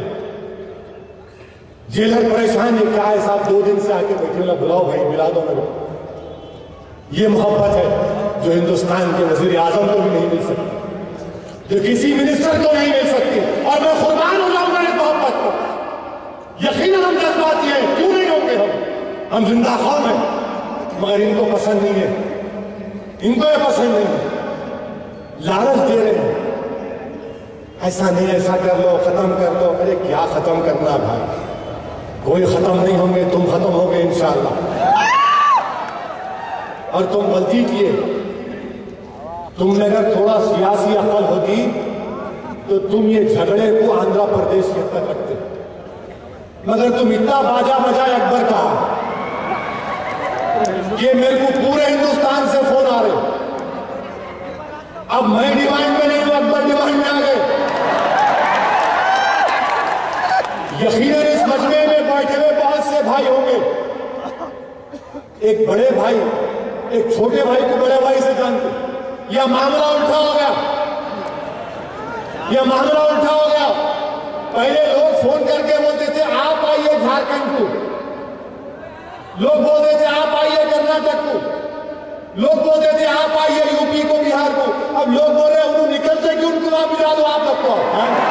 जेलर परेशान है, क्या है साहब 2 दिन से आके बैठे, बोला बुलाओ भाई मिला दो मेरे को। ये मोहब्बत है जो हिंदुस्तान के वजीर आजम को भी नहीं मिल सकती, जो किसी मिनिस्टर को नहीं मिल सकती। और मैं कुर्बान हो जाऊंगा इस मोहब्बत को। यकीनन हम जज्बाती हैं, क्यों नहीं होंगे हम जिंदा कौम हैं, मगर इनको पसंद नहीं है, इनको ये पसंद नहीं है। लालच दे रहे हैं, ऐसा नहीं, ऐसा कर लो, खत्म कर लो। अरे क्या खत्म करना भाई, कोई खत्म नहीं होंगे, तुम खत्म होगे इंशाअल्लाह। और तुम गलती किए, तुमने अगर थोड़ा सियासी अकल होती तो तुम ये झगड़े को आंध्र प्रदेश के तक रखते, मगर तुम इतना बाजा बजाए अकबर का कि मेरे को पूरे हिंदुस्तान से फोन आ रहे। अब मैं डिमांड में नहीं हूं, अकबर डिमांड में आ गए। यकीनन इस मजमे में बैठे हुए बहुत से भाई होंगे, एक बड़े भाई एक छोटे भाई को बड़े भाई से जानते। यह मामला उल्टा हो गया, यह मामला उल्टा हो गया। पहले लोग फोन करके बोलते थे आप आइए झारखंड को, लोग बोलते थे आप आइए कर्नाटक को, लोग बोलते थे आप आइए यूपी को, बिहार को। अब लोग बोल रहे हैं उन्होंने निकलते कि उनको वहां भिजा दो आप लोग को।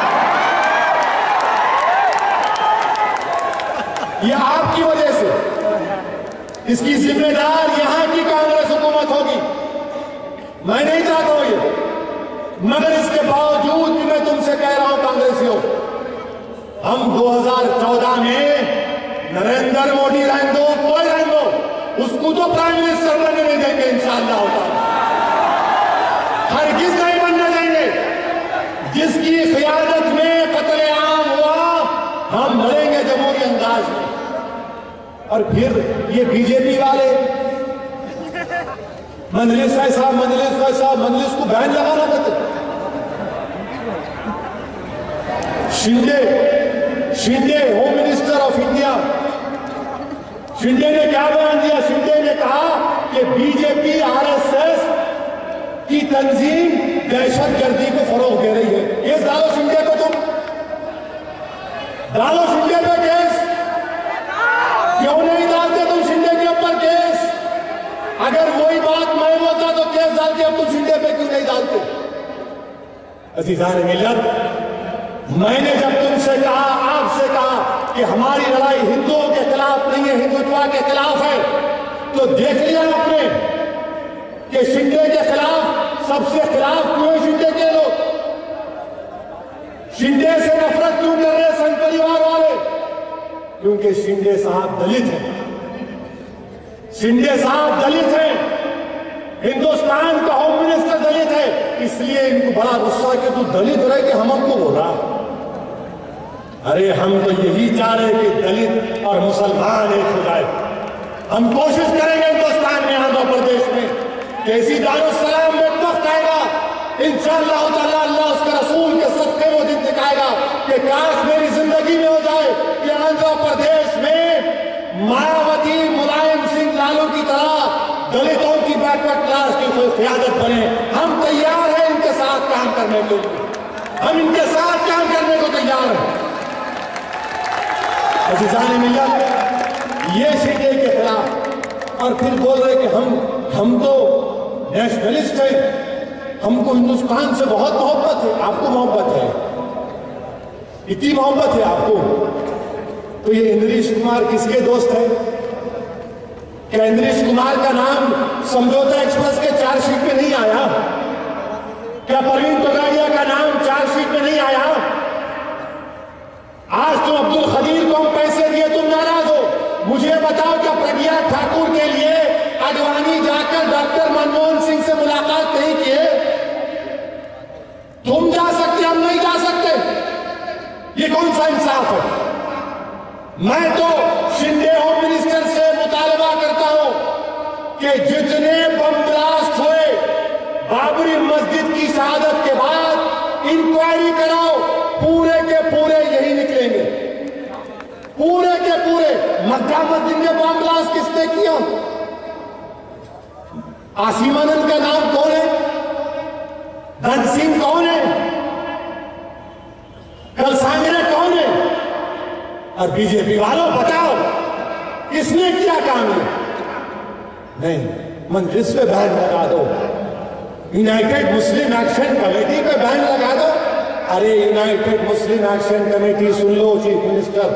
यह आपकी वजह से, इसकी जिम्मेदार यहां की कांग्रेस हुकूमत होगी। मैं नहीं चाहता हूं ये, मगर इसके बावजूद भी मैं तुमसे कह रहा हूं कांग्रेसियों, हम 2014 में नरेंद्र मोदी रहने दो, कोई रहने दो, उसको तो प्राइम मिनिस्टर बनने नहीं देंगे इंशाअल्लाह होता, हरगिज नहीं बनने देंगे। जिसकी क़ियादत में कत्ले-आम हुआ, हम लड़ेंगे जमहूरी अंदाज में। और फिर ये बीजेपी वाले, मंजलिस ऐसा, मंजलिस वैसा, मंजलिस को बैन लगाना कहते। Shinde home minister of India, Shinde ने क्या बयान दिया? शिंदे ने कहा कि बीजेपी आरएसएस की तंजीम दहशतगर्दी को फरोग दे रही है। केस डालो शिंदे पे, तुम डालो शिंदे पे केस। क्यों नहीं डालते तुम शिंदे के ऊपर केस? अगर वही बात मैं बोलता तो केस डालते, अब तुम शिंदे पे क्यों नहीं डालते? अजीजान मिल्लत, मैंने जब तुमसे कहा, आपसे कहा कि हमारी लड़ाई हिंदुओं के खिलाफ नहीं है, हिंदुत्व के खिलाफ है, तो देख लिया आपने कि शिंदे के खिलाफ, सबसे खिलाफ क्यों है शिंदे के लोग? शिंदे से नफरत क्यों कर रहे संघ परिवार वाले? क्योंकि शिंदे साहब दलित हैं। शिंदे साहब दलित हैं, हिंदुस्तान का होम मिनिस्टर दलित है, इसलिए इनको बड़ा गुस्सा कि तू दलित रह के हमको बोल रहा। अरे हम तो यही चाह रहे कि दलित और मुसलमान एक हो जाए। हम कोशिश करेंगे हिंदुस्तान में, आंध्र प्रदेश में कैसी दारुस्सलाम में वक्त आएगा, इंशाअल्लाह ताला अल्लाह उसके रसूल के सदके वो दिन दिखाएगा कि काश मेरी जिंदगी में हो जाए कि आंध्र प्रदेश में मायावती, मुलायम सिंह लालू की तरह दलितों की बैकवर्ड क्लास की कोई क़यादत बने। हम तैयार हैं इनके साथ काम करने के लिए, हम इनके साथ काम करने को तैयार हैं। अज़ीज़ान मिल्लत, ये शिंदे के खिलाफ, और फिर बोल रहे कि हम तो नेशनलिस्ट हैं, हमको हिंदुस्तान से बहुत मोहब्बत है। आपको मोहब्बत है, इतनी मोहब्बत है आपको, तो ये इंद्रेश कुमार किसके दोस्त है? क्या इंद्रेश कुमार का नाम समझौता एक्सप्रेस के चार्जशीट में नहीं आया? क्या परवीन तोगाड़िया का नाम चार्जशीट में नहीं आया? आज तुम अब्दुल खदीर को हम पैसे दिए, तुम नाराज हो। मुझे बताओ, क्या प्रज्ञा ठाकुर के लिए अडवाणी जाकर डॉक्टर मनमोहन सिंह से मुलाकात नहीं किए? तुम जा सकते, हम नहीं जा सकते। ये कौन सा इंसाफ है? मैं तो शिंदे होम मिनिस्टर से मुतालबा करता हूं कि जितने बम ब्लास्ट हुए बाबरी मस्जिद की शहादत के बाद, इंक्वायरी कराओ, पूरे के पूरे यही निकलेंगे, पूरे के पूरे। मक्का मस्जिद में बम ब्लास्ट किसने किया? आसिम आनंद का नाम कौन है? धन सिंह कौन है? कलसांगरे कौन है? और बीजेपी वालों बताओ किसने किया काम? नहीं, मंजलिस पे बैन लगा दो, यूनाइटेड मुस्लिम एक्शन कमेटी पे बैन लगा दो। अरे यूनाइटेड मुस्लिम एक्शन कमेटी, सुन लो चीफ मिनिस्टर,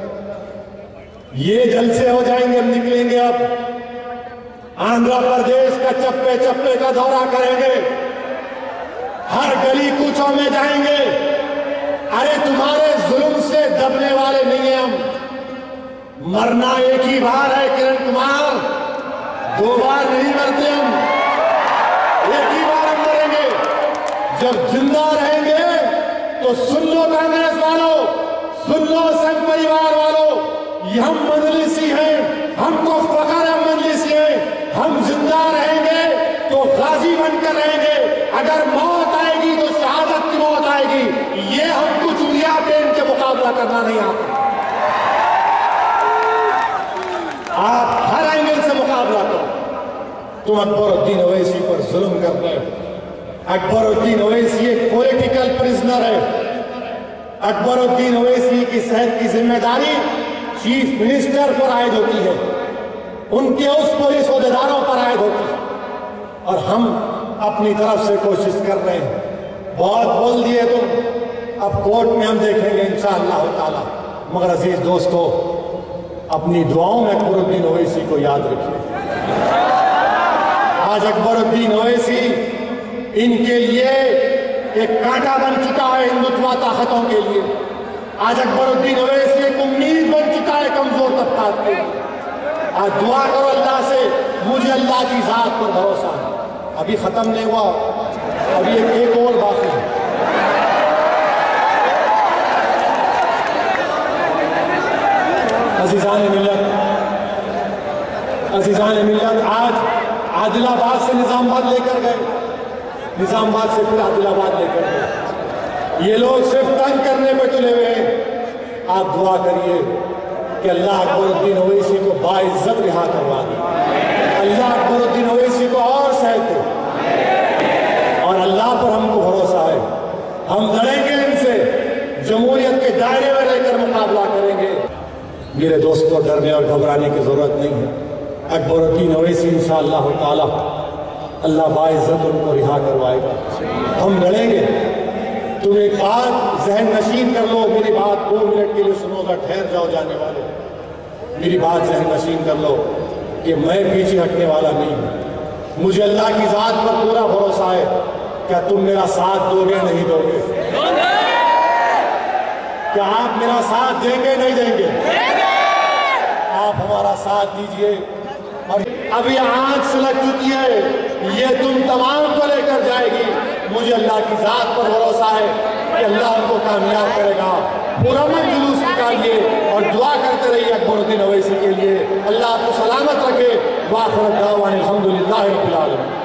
ये जलसे हो जाएंगे, हम निकलेंगे अब आंध्र प्रदेश का चप्पे चप्पे का दौरा करेंगे, हर गली कूचों में जाएंगे। अरे तुम्हारे जुल्म से दबने वाले नहीं है हम। मरना एक ही बार है किरण कुमार, दो बार नहीं मरते हम, एक ही बार हम मरेंगे। जब जिंदा रहेंगे तो सुन लो कांग्रेस वालों, सुन लो संघ परिवार वालों, ये हम मजलिसी हैं, हमको फख्र है मजलिसी हैं। हम जिंदा रहेंगे तो गाजी बनकर रहेंगे, अगर मौत आएगी तो शहादत की मौत आएगी। ये हमको चुनिया पेन के मुकाबला करना नहीं आता। आप हर एंगल से मुकाबला करो। तुम अकबरुद्दीन ओवैसी पर जुल्म कर रहे हो। अकबरुद्दीन ओवैसी एक पॉलिटिकल प्रिजनर है। अकबरुद्दीन ओवैसी की सेहत की जिम्मेदारी चीफ मिनिस्टर पर आयद होती है, उनके उस पुलिस ओहदेदारों पर आयद होती है, और हम अपनी तरफ से कोशिश कर रहे हैं। बहुत बोल दिए तुम, अब कोर्ट में हम देखेंगे इंशाअल्लाह ताला। मगर अजीज दोस्तों, अपनी दुआओं में अकबरुद्दीन ओवैसी को याद रखिए। आज अकबरुद्दीन ओवैसी इनके लिए एक कांटा बन चुका है हिंदुत्व ताकतों के लिए। आज अकबरुद्दीन ओवैसी एक उम्मीद बन चुका है कमजोर तबकात के लिए। आज दुआ करो अल्लाह से, मुझे अल्लाह की जात पर भरोसा है। अभी खत्म नहीं हुआ, अभी एक और बाकी है। अज़ीज़ान मिल्लत, आज आदिलाबाद से निजाम निजामाबाद लेकर गए, निजामाबाद से फिर आदिलाबाद लेकर गए। ये लोग सिर्फ तंग करने पे तुले हुए हैं। आप दुआ करिए कि अल्लाह अकबरुद्दीन ओवैसी को बाइज्जत रिहा करवा दे, अल्लाह अकबरुद्दीन ओवैसी को और सेहत दे। और अल्लाह पर हमको भरोसा है, हम लड़ेंगे इनसे, जमहूरियत के दायरे में रहकर मुकाबला करेंगे। मेरे दोस्तों, डरने और घबराने की जरूरत नहीं है। अकबरुद्दीन ओवैसी इंशाअल्लाह ताला अल्लाह बाइज्जत उनको रिहा करवाएगा। हम लड़ेंगे। तुम एक बात जहन नशीन कर लो, मेरी बात 2 मिनट के लिए सुनोगा, ठहर जाओ जाने वाले, मेरी बात जहन नशीन कर लो कि मैं पीछे हटने वाला नहीं हूं। मुझे अल्लाह की जात पर पूरा भरोसा है। क्या तुम मेरा साथ दोगे नहीं दोगे? क्या आप मेरा साथ देंगे नहीं देंगे? आप हमारा साथ दीजिए। और अब ये आंख सुलग चुकी है, ये तुम तमाम को लेकर जाएगी। मुझे अल्लाह की जात पर भरोसा है कि अल्लाह हमको कामयाब करेगा। पुरअमन जुलूस निकालिए और दुआ करते रहिए अकबरुद्दीन ओवैसी के लिए। अल्लाह आपको सलामत रखे। वाखिर दावाना अल्हम्दुलिल्लाहि रब्बिल आलमीन।